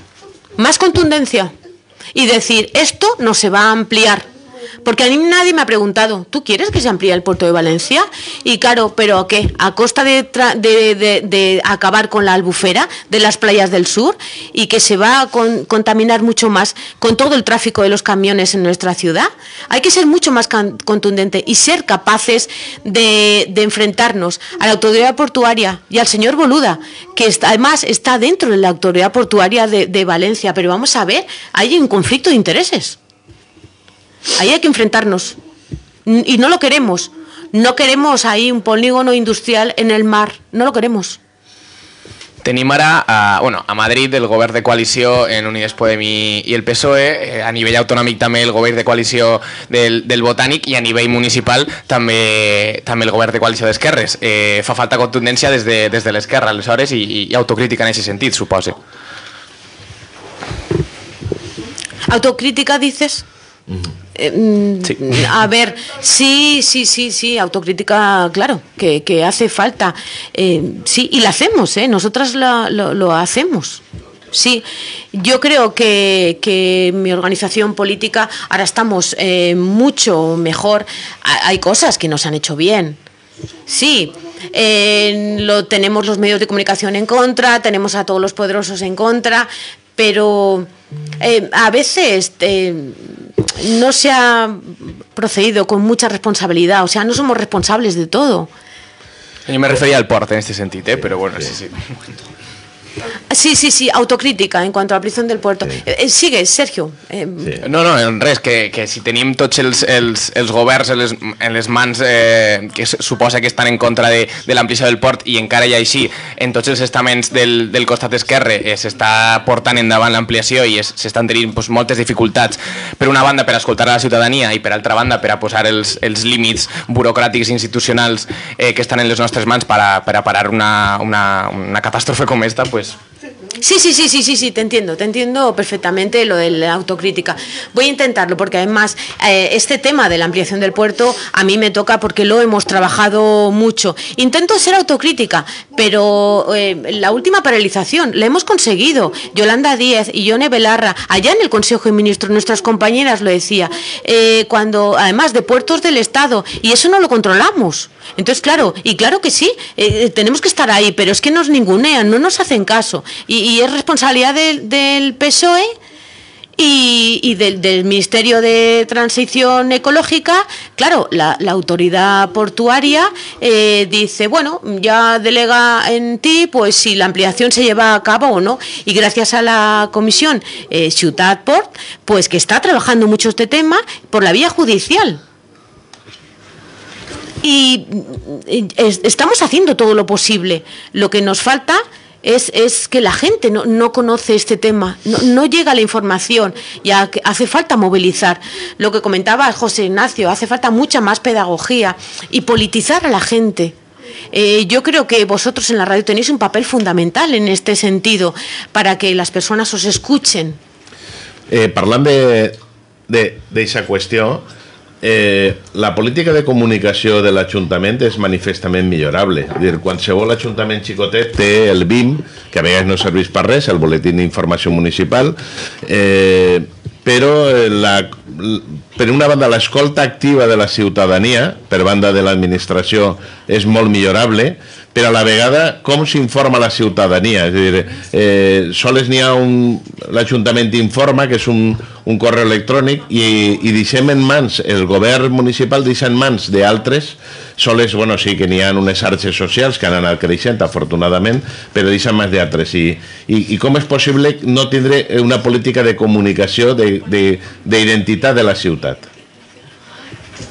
Speaker 5: y decir, esto no se va a ampliar. Porque a mí nadie me ha preguntado, ¿tú quieres que se amplíe el puerto de Valencia? Y claro, ¿pero a qué? ¿A costa de acabar con la albufera de las playas del sur y que se va a contaminar mucho más con todo el tráfico de los camiones en nuestra ciudad? Hay que ser mucho más contundente y ser capaces de enfrentarnos a la autoridad portuaria y al señor Boluda, que además está dentro de la autoridad portuaria de Valencia. Pero vamos a ver, hay un conflicto de intereses. Ahí hay que enfrentarnos y no lo queremos. No queremos ahí un polígono industrial en el mar, no lo queremos.
Speaker 4: Tenim ara a Madrid el govern de coalició en Unides Podem i el PSOE, a nivell autonòmic també el govern de coalició del Botànic i a nivell municipal també el govern de coalició d'esquerres. Fa falta contundència des de l'esquerra, aleshores, i autocrítica en aquest sentit, suposo.
Speaker 5: ¿Autocrítica dices?
Speaker 4: Sí.
Speaker 5: A ver, sí, autocrítica, claro, que hace falta. Sí, y la hacemos, nosotras lo hacemos. Sí, yo creo que mi organización política ahora estamos mucho mejor. Hay cosas que nos han hecho bien. Sí, tenemos los medios de comunicación en contra, tenemos a todos los poderosos en contra, pero a veces no se ha procedido con mucha responsabilidad, o sea, no somos responsables de todo.
Speaker 4: Yo me refería al port en este sentido, pero bueno, sí.
Speaker 5: Sí, autocrítica en cuanto a la ampliació del puerto. Sigue, Sergio.
Speaker 4: No, res, que si tenim tots els governs en les mans que suposa que estan en contra de l'ampliació del port i encara i així en tots els estaments del costat esquerre s'està portant endavant l'ampliació i s'estan tenint moltes dificultats, per una banda per escoltar a la ciutadania i per altra banda per a posar els límits burocràtics i institucionals que estan en les nostres mans per a parar una catàstrofe com esta, pues.
Speaker 5: Sí, te entiendo perfectamente lo de la autocrítica. Voy a intentarlo porque además este tema de la ampliación del puerto a mí me toca porque lo hemos trabajado mucho. Intento ser autocrítica, pero la última paralización la hemos conseguido. Yolanda Díez y Yone Belarra, allá en el Consejo de Ministros, nuestras compañeras lo decía, cuando además de puertos del Estado, y eso no lo controlamos. Entonces, claro que sí, tenemos que estar ahí, pero es que nos ningunean, no nos hacen caso. Y es responsabilidad del PSOE y del Ministerio de Transición Ecológica. Claro, la autoridad portuaria dice, bueno, ya delega en ti pues si la ampliación se lleva a cabo o no. Y gracias a la comisión Ciutat Port, pues que está trabajando mucho este tema por la vía judicial. Y estamos haciendo todo lo posible. Lo que nos falta es que la gente no conoce este tema, no llega la información, ya que hace falta movilizar. Lo que comentaba José Ignacio, hace falta mucha más pedagogía y politizar a la gente. Yo creo que vosotros en la radio tenéis un papel fundamental en este sentido, para que las personas os escuchen.
Speaker 2: Parlant d'eixa qüestió, la política de comunicació de l'Ajuntament és manifestament millorable. És dir, qualsevol ajuntament xicotet té el BIM, que a vegades no serveix per res, el boletín d'informació municipal, però per una banda l'escolta activa de la ciutadania, per banda de l'administració, és molt millorable, però a la vegada com s'informa la ciutadania. És a dir, sols n'hi ha l'Ajuntament informa, que és un correu electrònic, i deixem en mans, el govern municipal deixa en mans d'altres, sols, bueno, sí que n'hi ha unes xarxes socials que han anat creixent, afortunadament, però deixa en mans d'altres. I com és possible no tindre una política de comunicació d'identitat de la ciutat?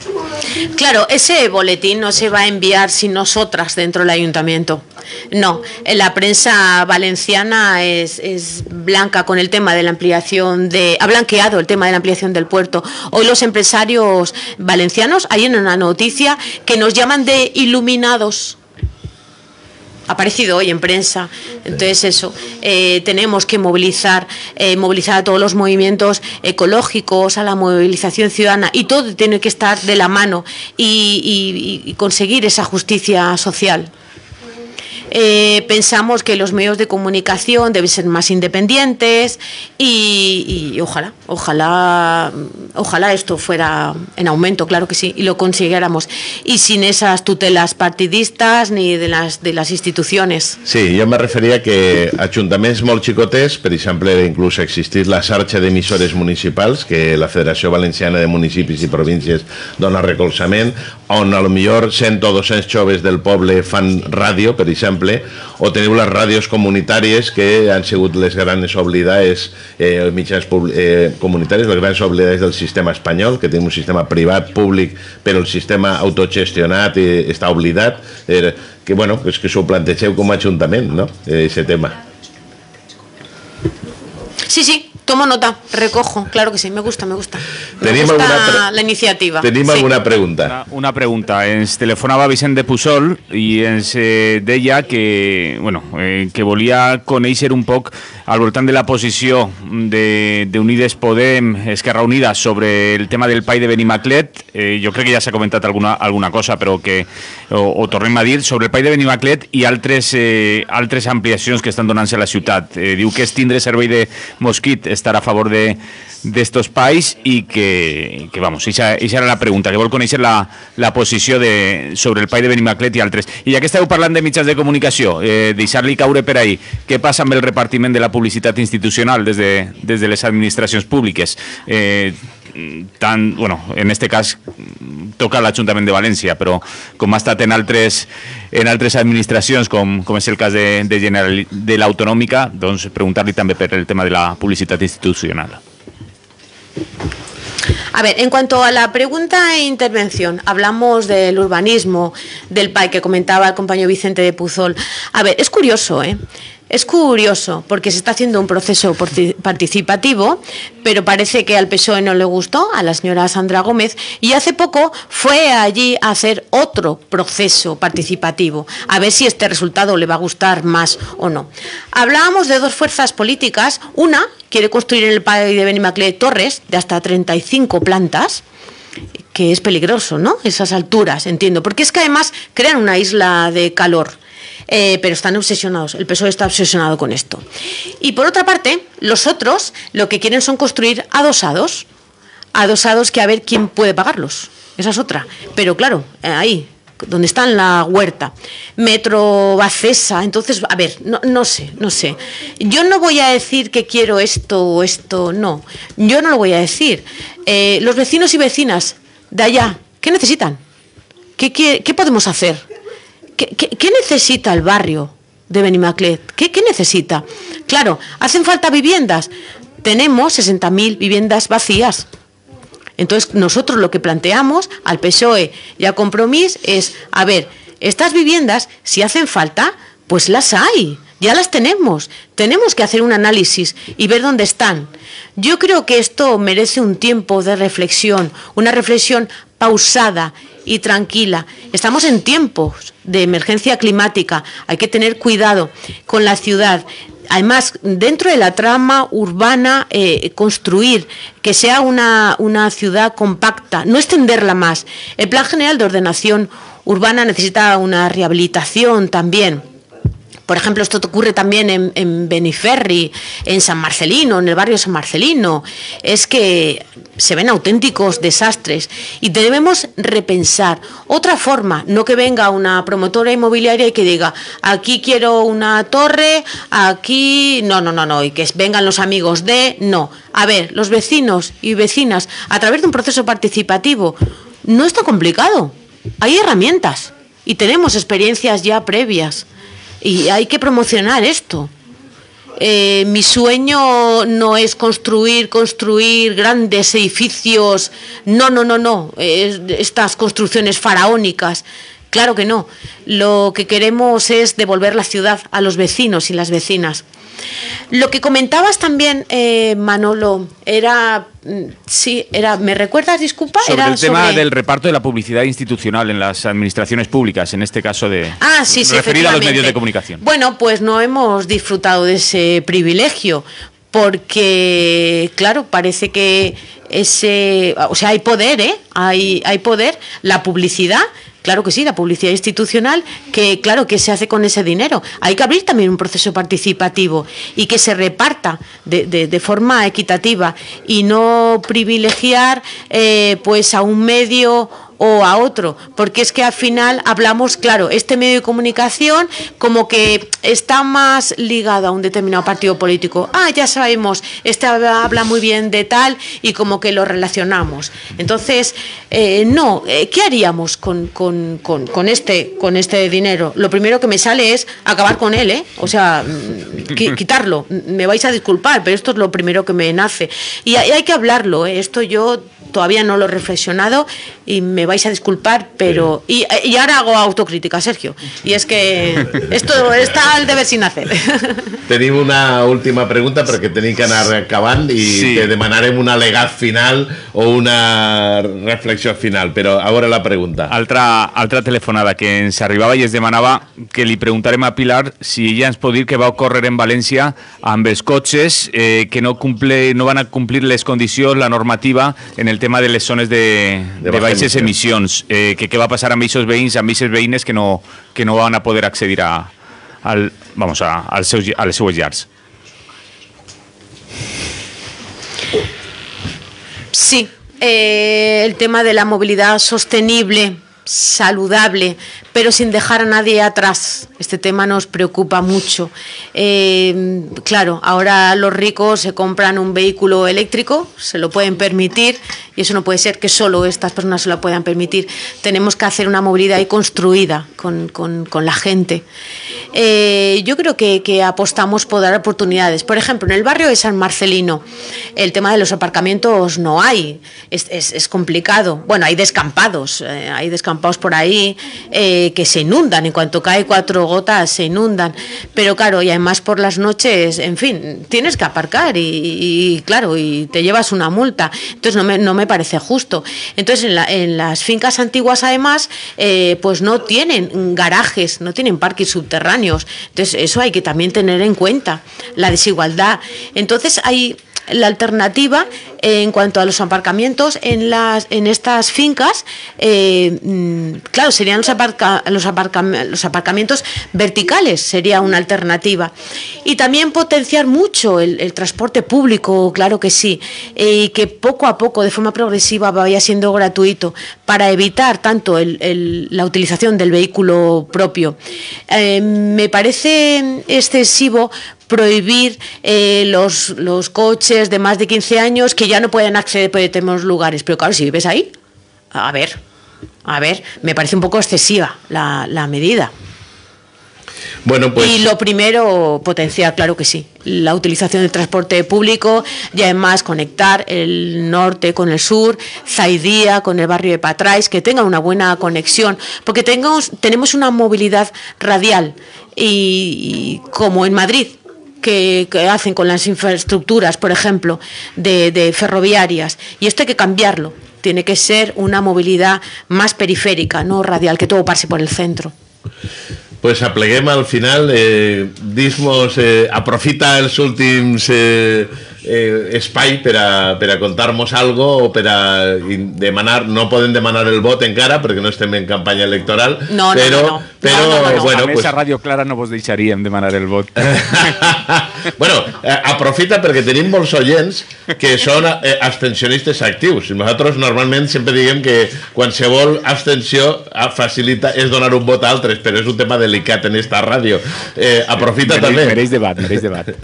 Speaker 5: Claro, ese boletín no se va a enviar sin nosotras dentro del ayuntamiento. No, la prensa valenciana es blanca con el tema de la ampliación ha blanqueado el tema de la ampliación del puerto. Hoy los empresarios valencianos, hay una noticia que nos llaman de iluminados. Ha aparecido hoy en prensa. Entonces eso, tenemos que movilizar a todos los movimientos ecológicos, a la movilización ciudadana, y todo tiene que estar de la mano y conseguir esa justicia social. Pensamos que los medios de comunicación deben ser más independientes y ojalá esto fuera en aumento, claro que sí, y lo consiguiéramos, y sin esas tutelas partidistas ni de las instituciones.
Speaker 2: Sí, jo me referia que ajuntaments molt xicotets, per exemple, inclús existir la xarxa d'emissores municipals, que la Federació Valenciana de Municipis i Províncies dona recolzament, on a lo millor 100 o 200 joves del poble fan ràdio, per exemple, o teniu les ràdios comunitàries que han sigut les grans oblidades, mitjans comunitaris, les grans oblidades del sistema espanyol, que tenim un sistema privat, públic, però el sistema autogestionat està oblidat, que bueno, pues que s'ho plantegeu com a ajuntament, no?, ese tema.
Speaker 5: Sí, tomo nota, recojo, claro que sí, me gusta. Me gusta la iniciativa.
Speaker 2: Tenim alguna pregunta?
Speaker 1: Una pregunta. Ens telefonava Vicent de Puçol i ens deia que, bueno, que volia conèixer un poc al voltant de la posició d'Unides Podem, Esquerra Unida, sobre el tema del PAI de Benimaclet. Jo crec que ja s'ha comentat alguna cosa, però que ho tornem a dir, sobre el PAI de Benimaclet i altres ampliacions que estan donant-se a la ciutat. Diu que és tindre servei de mosquit estar a favor d'estos PAIs i que vamos, esa era la pregunta, que vol conèixer la posició sobre el PAI de Benimaclet i altres. I ja que esteu parlant de mitjans de comunicació, deixar-li caure per ahí, què passa amb el repartiment de la publicitat institucional des de les administracions públiques? Bueno, en este cas toca l'Ajuntament de València, però com ha estat en altres administracions, com és el cas de l'Autonòmica, doncs preguntar-li també per el tema de la publicitat institucional.
Speaker 5: A ver, en cuanto a la pregunta e intervención, hablamos del urbanismo, del PAI que comentaba el compañero Vicente de Puçol. A ver, es curioso, Es curioso porque se está haciendo un proceso participativo, pero parece que al PSOE no le gustó, a la señora Sandra Gómez, y hace poco fue allí a hacer otro proceso participativo, a ver si este resultado le va a gustar más o no. Hablábamos de dos fuerzas políticas. Una quiere construir en el PAI de Benimaclet torres de hasta 35 plantas, que es peligroso, ¿no?, esas alturas, entiendo, porque es que además crean una isla de calor. Pero están obsesionados, el PSOE está obsesionado con esto. Y por otra parte, los otros lo que quieren son construir adosados que a ver quién puede pagarlos. Esa es otra. Pero claro, ahí, donde está en la huerta, Metro Bacesa, entonces, a ver, no sé. Yo no voy a decir que quiero esto o esto, no. Yo no lo voy a decir. Los vecinos y vecinas de allá, ¿qué necesitan? ¿Qué podemos hacer? ¿Qué necesita el barrio de Benimaclet? ¿Qué necesita? Claro, ¿hacen falta viviendas? Tenemos 60.000 viviendas vacías. Entonces, nosotros lo que planteamos al PSOE y a Compromís es, a ver, estas viviendas, si hacen falta, pues las hay, ya las tenemos. Tenemos que hacer un análisis y ver dónde están. Yo creo que esto merece un tiempo de reflexión, una reflexión pausada y tranquila. Estamos en tiempos de emergencia climática, hay que tener cuidado con la ciudad. Además, dentro de la trama urbana, construir que sea una ciudad compacta, no extenderla más. El Plan General de Ordenación Urbana necesita una rehabilitación también. Por ejemplo, esto ocurre también en Beniferri, en San Marcelino, en el barrio San Marcelino. Es que se ven auténticos desastres y debemos repensar otra forma, no que venga una promotora inmobiliaria y que diga, aquí quiero una torre, aquí no, y que vengan los amigos de, no. A ver, los vecinos y vecinas, a través de un proceso participativo, no es tan complicado. Hay herramientas y tenemos experiencias ya previas. Y hay que promocionar esto. Mi sueño no es construir grandes edificios, no, estas construcciones faraónicas. Claro que no. Lo que queremos es devolver la ciudad a los vecinos y las vecinas. Lo que comentabas también, Manolo, era... Sí, ¿me recuerdas, disculpa?
Speaker 1: Sobre el tema del reparto de la publicidad institucional en las administraciones públicas, en este caso
Speaker 5: sí,
Speaker 1: referido a los medios de comunicación.
Speaker 5: Bueno, pues no hemos disfrutado de ese privilegio, porque, claro, parece que hay poder, hay poder, la publicidad. Claro que sí, la publicidad institucional, que claro, que se hace con ese dinero. Hay que abrir también un proceso participativo y que se reparta de forma equitativa y no privilegiar pues a un medio o a otro, porque es que al final hablamos, claro, este medio de comunicación como que está más ligado a un determinado partido político. Ya sabemos, este habla muy bien de tal y como que lo relacionamos. Entonces, no, ¿qué haríamos con este dinero? Lo primero que me sale es acabar con él, o sea, quitarlo. Me vais a disculpar, pero esto es lo primero que me nace. Y hay que hablarlo, Esto yo todavía no lo he reflexionado y me vais a disculpar, pero... Y ahora hago autocrítica, Sergio. Y es que esto está al deber sin hacer.
Speaker 2: Tenim una última pregunta perquè tenim que anar acabant i te demanarem un al·legat final o una reflexió final, però a veure la pregunta.
Speaker 1: Altra telefonada que ens arribava i es demanava que li preguntarem a Pilar si ella ens pot dir què va ocórrer en València amb els cotxes que no van a complir les condicions, la normativa en el tema de les zones de baixes emissions, que què va passar amb aquests veïns, amb aquestes veïnes que no van a poder accedir a les seues llars.
Speaker 5: Sí, el tema de la movilidad sostenible, saludable, pero sin dejar a nadie atrás. Este tema nos preocupa mucho. Claro, ahora los ricos se compran un vehículo eléctrico, se lo pueden permitir, y eso no puede ser que solo estas personas se lo puedan permitir. Tenemos que hacer una movilidad ahí construida con la gente. Yo creo que apostamos por dar oportunidades. Por ejemplo, en el barrio de San Marcelino, el tema de los aparcamientos no hay, es complicado. Bueno, hay descampados por ahí que se inundan, en cuanto cae 4 gotas se inundan, pero claro, y además por las noches, en fin, tienes que aparcar y claro, y te llevas una multa, entonces no me parece justo. Entonces en las fincas antiguas además pues no tienen garajes, no tienen parques subterráneos, entonces eso hay que también tener en cuenta, la desigualdad. Entonces hay la alternativa en cuanto a los aparcamientos en estas fincas, claro, serían los aparcamientos verticales, sería una alternativa. Y también potenciar mucho el transporte público, claro que sí, y que poco a poco, de forma progresiva, vaya siendo gratuito, para evitar tanto la utilización del vehículo propio. Me parece excesivo prohibir los coches de más de 15 años que ya no pueden acceder por determinados lugares. Pero claro, si vives ahí, a ver, me parece un poco excesiva la medida.
Speaker 2: Bueno, pues...
Speaker 5: Y lo primero, potenciar, claro que sí, la utilización del transporte público y además conectar el norte con el sur, Zaidía con el barrio de Patrais, que tenga una buena conexión, porque tenemos una movilidad radial y como en Madrid, que hacen con las infraestructuras, por ejemplo, de ferroviarias, y esto hay que cambiarlo. Tiene que ser una movilidad más periférica, no radial, que todo pase por el centro.
Speaker 2: Pues apleguem al final, dis-mos, aprofita els últims espai per a contar-nos algo o per a demanar, no podem demanar el vot encara perquè no estem en campanya electoral, però
Speaker 1: bueno, pues a Radio Clara no vos deixaríem demanar el vot.
Speaker 2: Bueno, aprofita perquè tenim molts oients que són abstencionistes actius. Nosaltres normalment sempre diguem que qualsevol abstenció facilita és donar un vot a altres, però és un tema delicat en esta ràdio. Aprofita també.
Speaker 1: Mereix debat.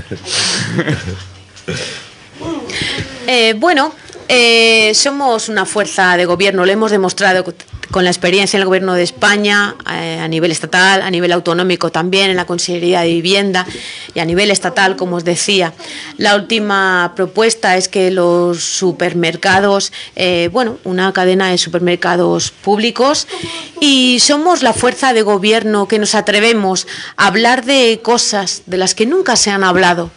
Speaker 5: Bueno, somos una fuerza de gobierno, lo hemos demostrado con la experiencia en el Gobierno de España, a nivel estatal, a nivel autonómico también, en la Consejería de Vivienda y a nivel estatal, como os decía. La última propuesta es que los supermercados, una cadena de supermercados públicos, y somos la fuerza de gobierno que nos atrevemos a hablar de cosas de las que nunca se han hablado.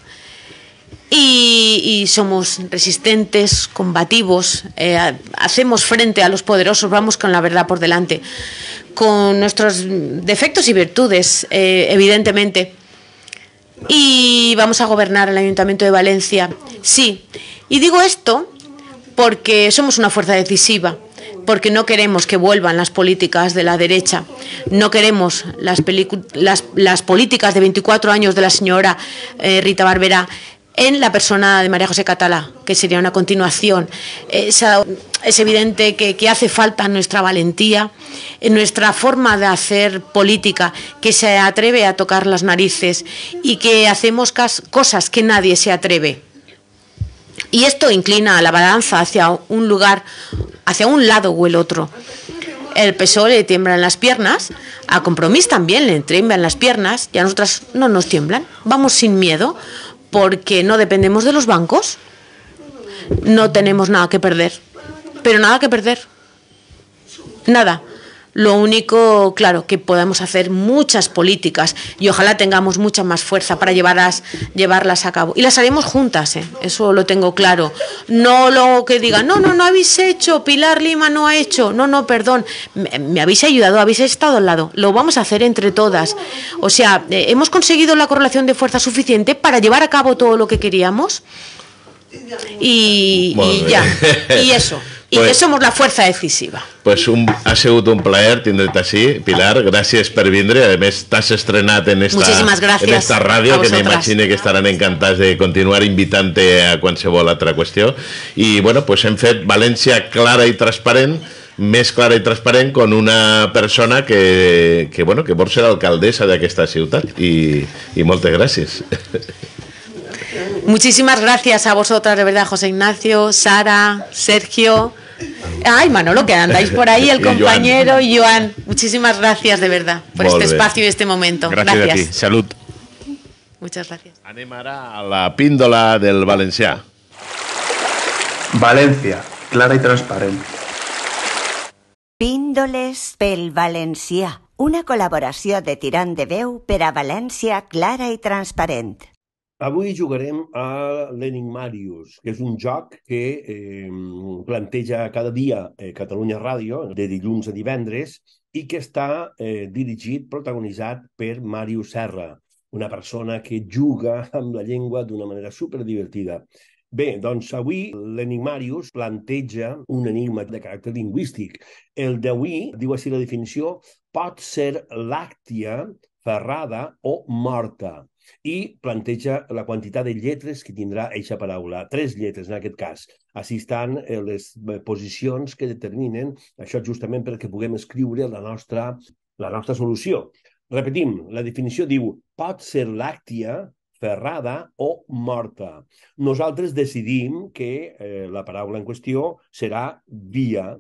Speaker 5: Y somos resistentes, combativos, hacemos frente a los poderosos, vamos con la verdad por delante, con nuestros defectos y virtudes, evidentemente. Y vamos a gobernar el Ayuntamiento de Valencia, sí. Y digo esto porque somos una fuerza decisiva, porque no queremos que vuelvan las políticas de la derecha, no queremos las políticas de 24 años de la señora Rita Barberá, en la persona de María José Catalá, que sería una continuación. Es evidente que hace falta nuestra valentía, nuestra forma de hacer política, que se atreve a tocar las narices y que hacemos cosas que nadie se atreve. Y esto inclina la balanza hacia un lugar, hacia un lado o el otro. El PSOE le tiemblan las piernas, a Compromís también le tiemblan las piernas, y a nosotras no nos tiemblan. Vamos sin miedo, porque no dependemos de los bancos, no tenemos nada que perder, pero nada que perder, nada. Lo único, claro, que podamos hacer muchas políticas y ojalá tengamos mucha más fuerza para llevarlas a cabo. Y las haremos juntas, eso lo tengo claro. No lo que digan, no habéis hecho, Pilar Lima no ha hecho. No, perdón, me habéis ayudado, habéis estado al lado. Lo vamos a hacer entre todas. O sea, hemos conseguido la correlación de fuerza suficiente para llevar a cabo todo lo que queríamos. Y ya, y eso. I que som la força decisiva.
Speaker 2: Pues ha sigut un plaer tindre't així, Pilar. Gràcies per vindre. A més, t'has estrenat en esta ràdio, que m'imagino que estaran encantats de continuar invitant-te a qualsevol altra qüestió. I, bueno, pues hem fet València clara i transparent, més clara i transparent, con una persona que vol ser alcaldessa d'aquesta ciutat. I moltes gràcies.
Speaker 5: Muchísimas gracias a vosotras, de verdad, José Ignacio, Sara, Sergio. Ay, Manolo, que andáis por ahí, el compañero y Joan. Muchísimas gracias, de verdad, por este espacio y este momento.
Speaker 1: Gracias a ti. Salud.
Speaker 5: Muchas gracias.
Speaker 2: Anem ara a la píndola del valencià.
Speaker 6: València, clara i transparent.
Speaker 7: Píndoles pel valencià. Una col·laboració de Tirant de Veu per a València clara i transparent.
Speaker 6: Avui jugarem a l'Enigmarius, que és un joc que planteja cada dia Catalunya Ràdio, de dilluns a divendres, i que està dirigit, protagonitzat per Màrius Serra, una persona que juga amb la llengua d'una manera superdivertida. Bé, doncs avui l'Enigmarius planteja un enigma de caràcter lingüístic. El d'avui, diu així la definició, pot ser làctia, ferrada o morta. I planteja la quantitat de lletres que tindrà eixa paraula. 3 lletres, en aquest cas. Així estan les posicions que determinen això justament perquè puguem escriure la nostra solució. Repetim, la definició diu pot ser làctia, ferrada o morta. Nosaltres decidim que la paraula en qüestió serà via,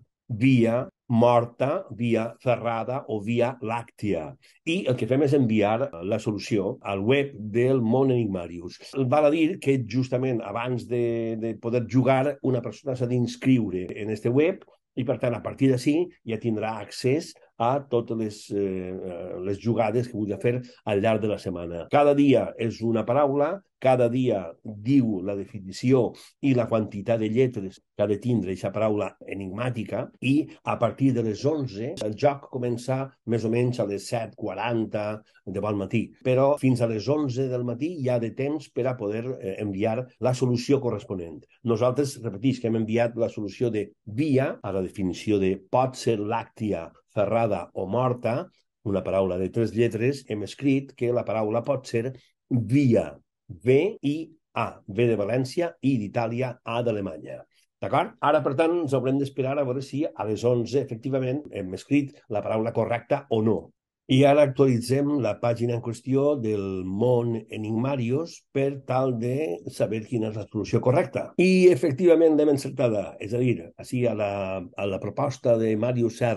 Speaker 6: morta, via ferrada o via làctia. I el que fem és enviar la solució al web del Món Enigmarius. Val a dir que justament abans de poder jugar una persona s'ha d'inscriure en este web i, per tant, a partir d'ací ja tindrà accés a totes les jugades que vulgui fer al llarg de la setmana. Cada dia és una paraula, cada dia diu la definició i la quantitat de lletres que ha de tindre aquesta paraula enigmàtica i a partir de les 11 el joc comença més o menys a les 7:40 de bon matí. Però fins a les 11 del matí hi ha de temps per a poder enviar la solució corresponent. Nosaltres, repeteix, que hem enviat la solució de via a la definició de pot ser làctia, ferrada o morta, una paraula de 3 lletres, hem escrit que la paraula pot ser via, V-I-A, V de València, I d'Itàlia, A d'Alemanya. D'acord? Ara, per tant, ens haurem d'esperar a veure si a les 11, efectivament, hem escrit la paraula correcta o no. I ara actualitzem la pàgina en qüestió del Món Enigmarius per tal de saber quina és la solució correcta. I, efectivament, l'hem encertada. És a dir, així a la proposta de Màrius Serra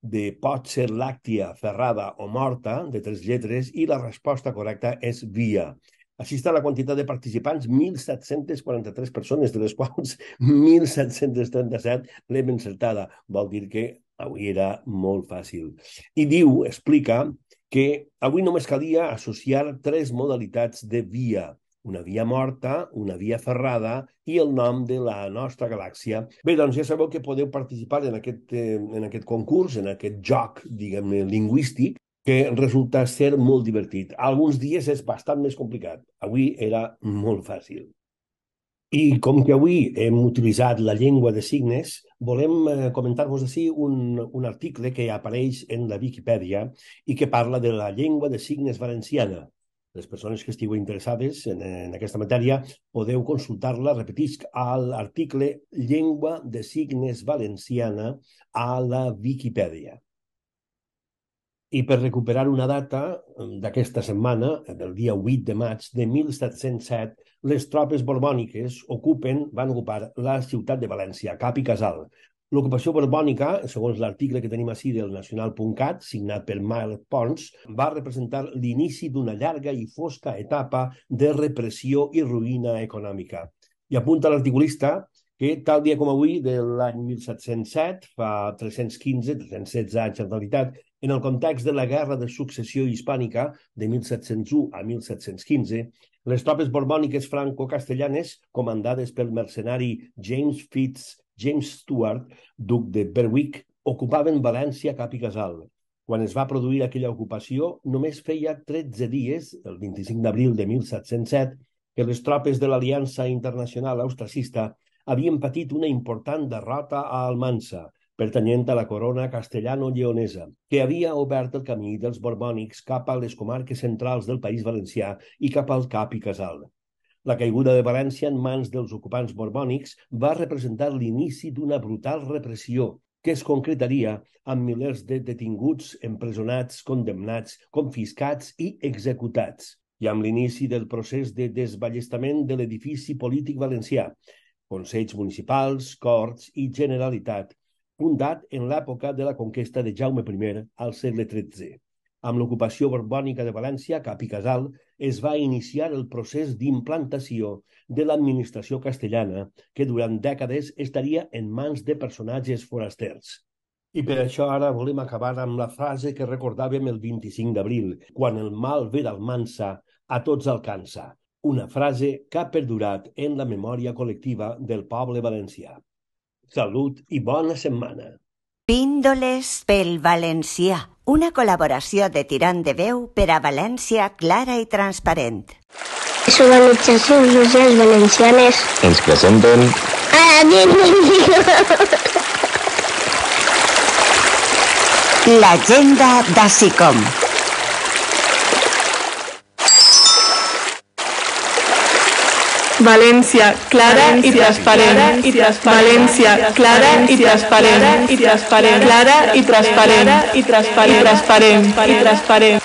Speaker 6: de pot ser làctia, ferrada o morta, de 3 lletres, i la resposta correcta és via. Així està la quantitat de participants, 1.743 persones, de les quals 1.737 l'hem encertada. Vol dir que avui era molt fàcil. I explica que avui només calia associar 3 modalitats de via. Una via morta, una via ferrada i el nom de la nostra galàxia. Bé, doncs ja sabeu que podeu participar en aquest concurs, en aquest joc, diguem-ne, lingüístic, que resulta ser molt divertit. Alguns dies és bastant més complicat. Avui era molt fàcil. I com que avui hem utilitzat la llengua de signes, volem comentar-vos així un article que apareix en la Viquipèdia i que parla de la llengua de signes valenciana. Les persones que estigueu interessades en aquesta matèria podeu consultar-la, repetisc, a l'article Llengua de signes valenciana a la Viquipèdia. I per recuperar una data d'aquesta setmana, del dia 8 de maig de 1707, les tropes borbòniques van ocupar la ciutat de València, cap i casal. L'ocupació borbònica, segons l'article que tenim així del nacional.cat, signat per Marc Pons, va representar l'inici d'una llarga i fosca etapa de repressió i ruïna econòmica. I apunta l'articulista que tal dia com avui, de l'any 1707, fa 316 anys en realitat, en el context de la Guerra de Successió Hispànica de 1701 a 1715, les tropes borbòniques franco-castellanes, comandades pel mercenari James Stuart, duc de Berwick, ocupaven València cap i casal. Quan es va produir aquella ocupació, només feia 13 dies, el 25 d'abril de 1707, que les tropes de l'Aliança Internacional Austracista havien patit una important derrota a Almansa, pertanyent a la corona castellano-lleonesa, que havia obert el camí dels borbònics cap a les comarques centrals del País Valencià i cap al Cap i Casal. La caiguda de València en mans dels ocupants borbònics va representar l'inici d'una brutal repressió que es concretaria amb milers de detinguts, empresonats, condemnats, confiscats i executats, i amb l'inici del procés de desballestament de l'edifici polític valencià, consells municipals, corts i Generalitat, fundat en l'època de la conquesta de Jaume I al segle XIII. Amb l'ocupació borbònica de València, cap i casal, es va iniciar el procés d'implantació de l'administració castellana, que durant dècades estaria en mans de personatges forasters. I per això ara volem acabar amb la frase que recordàvem el 25 d'abril, quan el mal ve d'Almansa a tots alcança. Una frase que ha perdurat en la memòria col·lectiva del poble valencià. Salut i bona setmana.
Speaker 7: Píndoles pel valencià. Una col·laboració de Tirant de Veu per a València clara i transparent.
Speaker 8: Les organitzacions socials valencianes
Speaker 9: ens presenten
Speaker 7: l'agenda d'Assicom.
Speaker 10: València clara i transparent. València clara i transparent. Clara i transparent.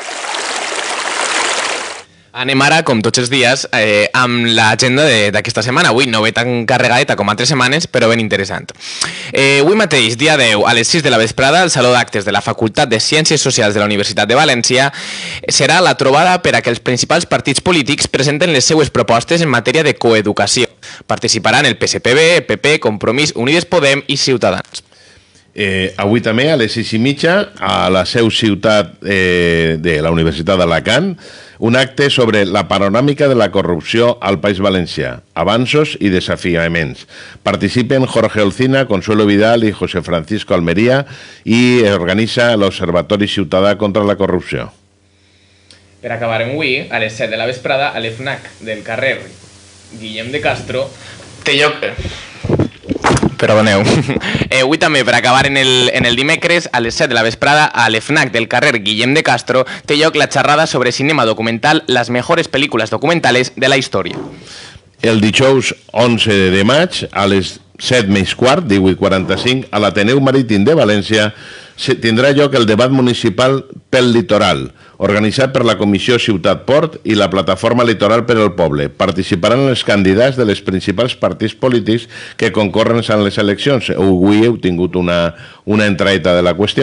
Speaker 4: Anem ara, com tots els dies, amb l'agenda d'aquesta setmana. Avui no ve tan carregadeta com altres setmanes, però ben interessant. Avui mateix, dia 10, a les 6 de la vesprada, al Saló d'Actes de la Facultat de Ciències Socials de la Universitat de València serà la trobada per a que els principals partits polítics presenten les seues propostes en matèria de coeducació. Participaran el PSPB, PP, Compromís, Unides Podem i Ciutadans.
Speaker 2: Avui també, a les 6:30, a la seu ciutat de la Universitat d'Alacant, un acte sobre la panoràmica de la corrupció al País Valencià, avanços i desafiaments. Participen Jorge Olcina, Consuelo Vidal i José Francisco Almería i organitza l'Observatori Ciutadà contra la Corrupció.
Speaker 4: Per acabar avui, a les 7 de la vesprada, a l'FNAC del carrer Guillem de Castro té lloc... Perdoneu. Avui també, per acabar en el dimecres, a les 7 de la vesprada, a l'FNAC del carrer Guillem de Castro, té lloc la xerrada sobre cinema documental, les mejores pel·lícules documentales de la història.
Speaker 2: El dijous 11 de maig, a les 7:15, 18:45, a l'Ateneu Marítim de València, tindrà lloc el debat municipal pel litoral, organitzat per la Comissió Ciutat Port i la Plataforma Litoral per al Poble. Participaran els candidats de les principals partits polítics que concorren en les eleccions. Avui heu tingut una entraeta de la qüestió.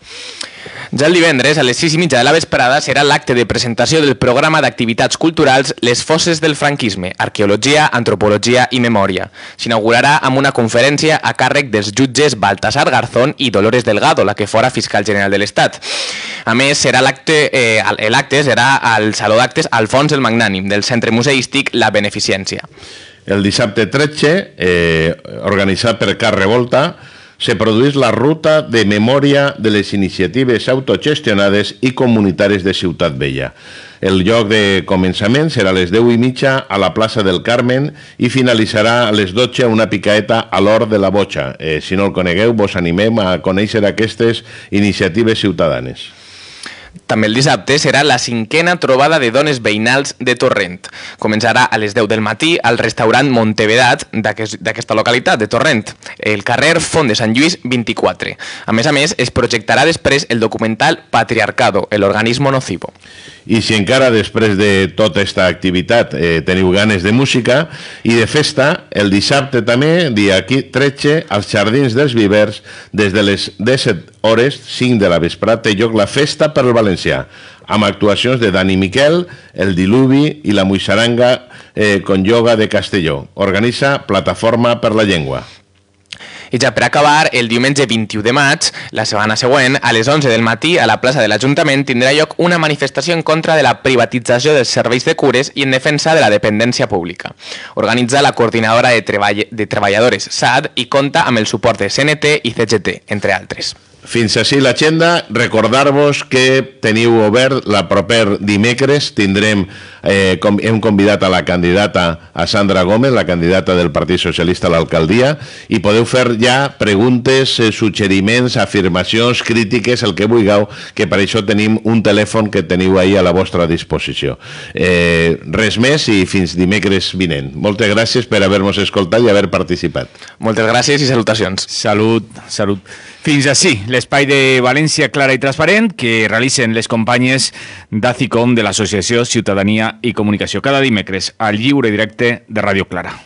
Speaker 4: Ja el divendres, a les 6:30 de la vesprada, serà l'acte de presentació del programa d'activitats culturals Les Fosses del Franquisme, Arqueologia, Antropologia i Memòria. S'inaugurarà amb una conferència a càrrec dels jutges Baltasar Garzón i Dolores Delgado, la que fora fiscal general de l'Estat. A més, l'acte serà al Saló d'Actes Alfons el Magnànim del Centre Museístic La Beneficència.
Speaker 2: El dissabte 13, organitzat per Car Revolta, se produeix la ruta de memòria de les iniciatives autogestionades i comunitàries de Ciutat Vella. El lloc de començament serà a les 10:30 a la plaça del Carmen i finalitzarà a les 12 a una picaeta a l'Hort de la Boja. Si no el conegueu, vos animem a conèixer aquestes iniciatives ciutadanes.
Speaker 4: També el dissabte serà la 5a trobada de dones veïnals de Torrent. Començarà a les 10 del matí al restaurant Montevedat d'aquesta localitat, de Torrent, el carrer Font de Sant Lluís 24. A més, es projectarà després el documental Patriarcado, el organismo nocivo.
Speaker 2: I si encara després de tota aquesta activitat teniu ganes de música i de festa, el dissabte també, dia 13, als Jardins dels Vivers, des de les 17h, 5 de la vesprada, té lloc la Festa per al Valencià, amb actuacions de Dani Miquel, El Diluvi i la Muixaranga con Yoga de Castelló. Organitza Plataforma per la Llengua.
Speaker 4: I ja per acabar, el diumenge 21 de maig, la setmana següent, a les 11 del matí, a la plaça de l'Ajuntament, tindrà lloc una manifestació en contra de la privatització dels serveis de cures i en defensa de la dependència pública. Organitza la Coordinadora de Treballadores SAD i compta amb el suport de CNT i CGT, entre altres.
Speaker 2: Fins així l'agenda. Recordar-vos que teniu obert la proper dimecres. Hem convidat a la candidata, a Sandra Gómez, la candidata del Partit Socialista a l'alcaldia, i podeu fer ja preguntes, suggeriments, afirmacions, crítiques, el que vulgueu, que per això tenim un telèfon que teniu ahir a la vostra disposició. Res més i fins dimecres vinent. Moltes gràcies per haver-nos escoltat i haver participat.
Speaker 4: Moltes gràcies i salutacions.
Speaker 1: Salut, salut. Fins així, l'espai de València Clara i Transparent que realicen les companyes d'ACICOM de l'Associació Ciutadania i Comunicació cada dimecres al lliure directe de Ràdio Clara.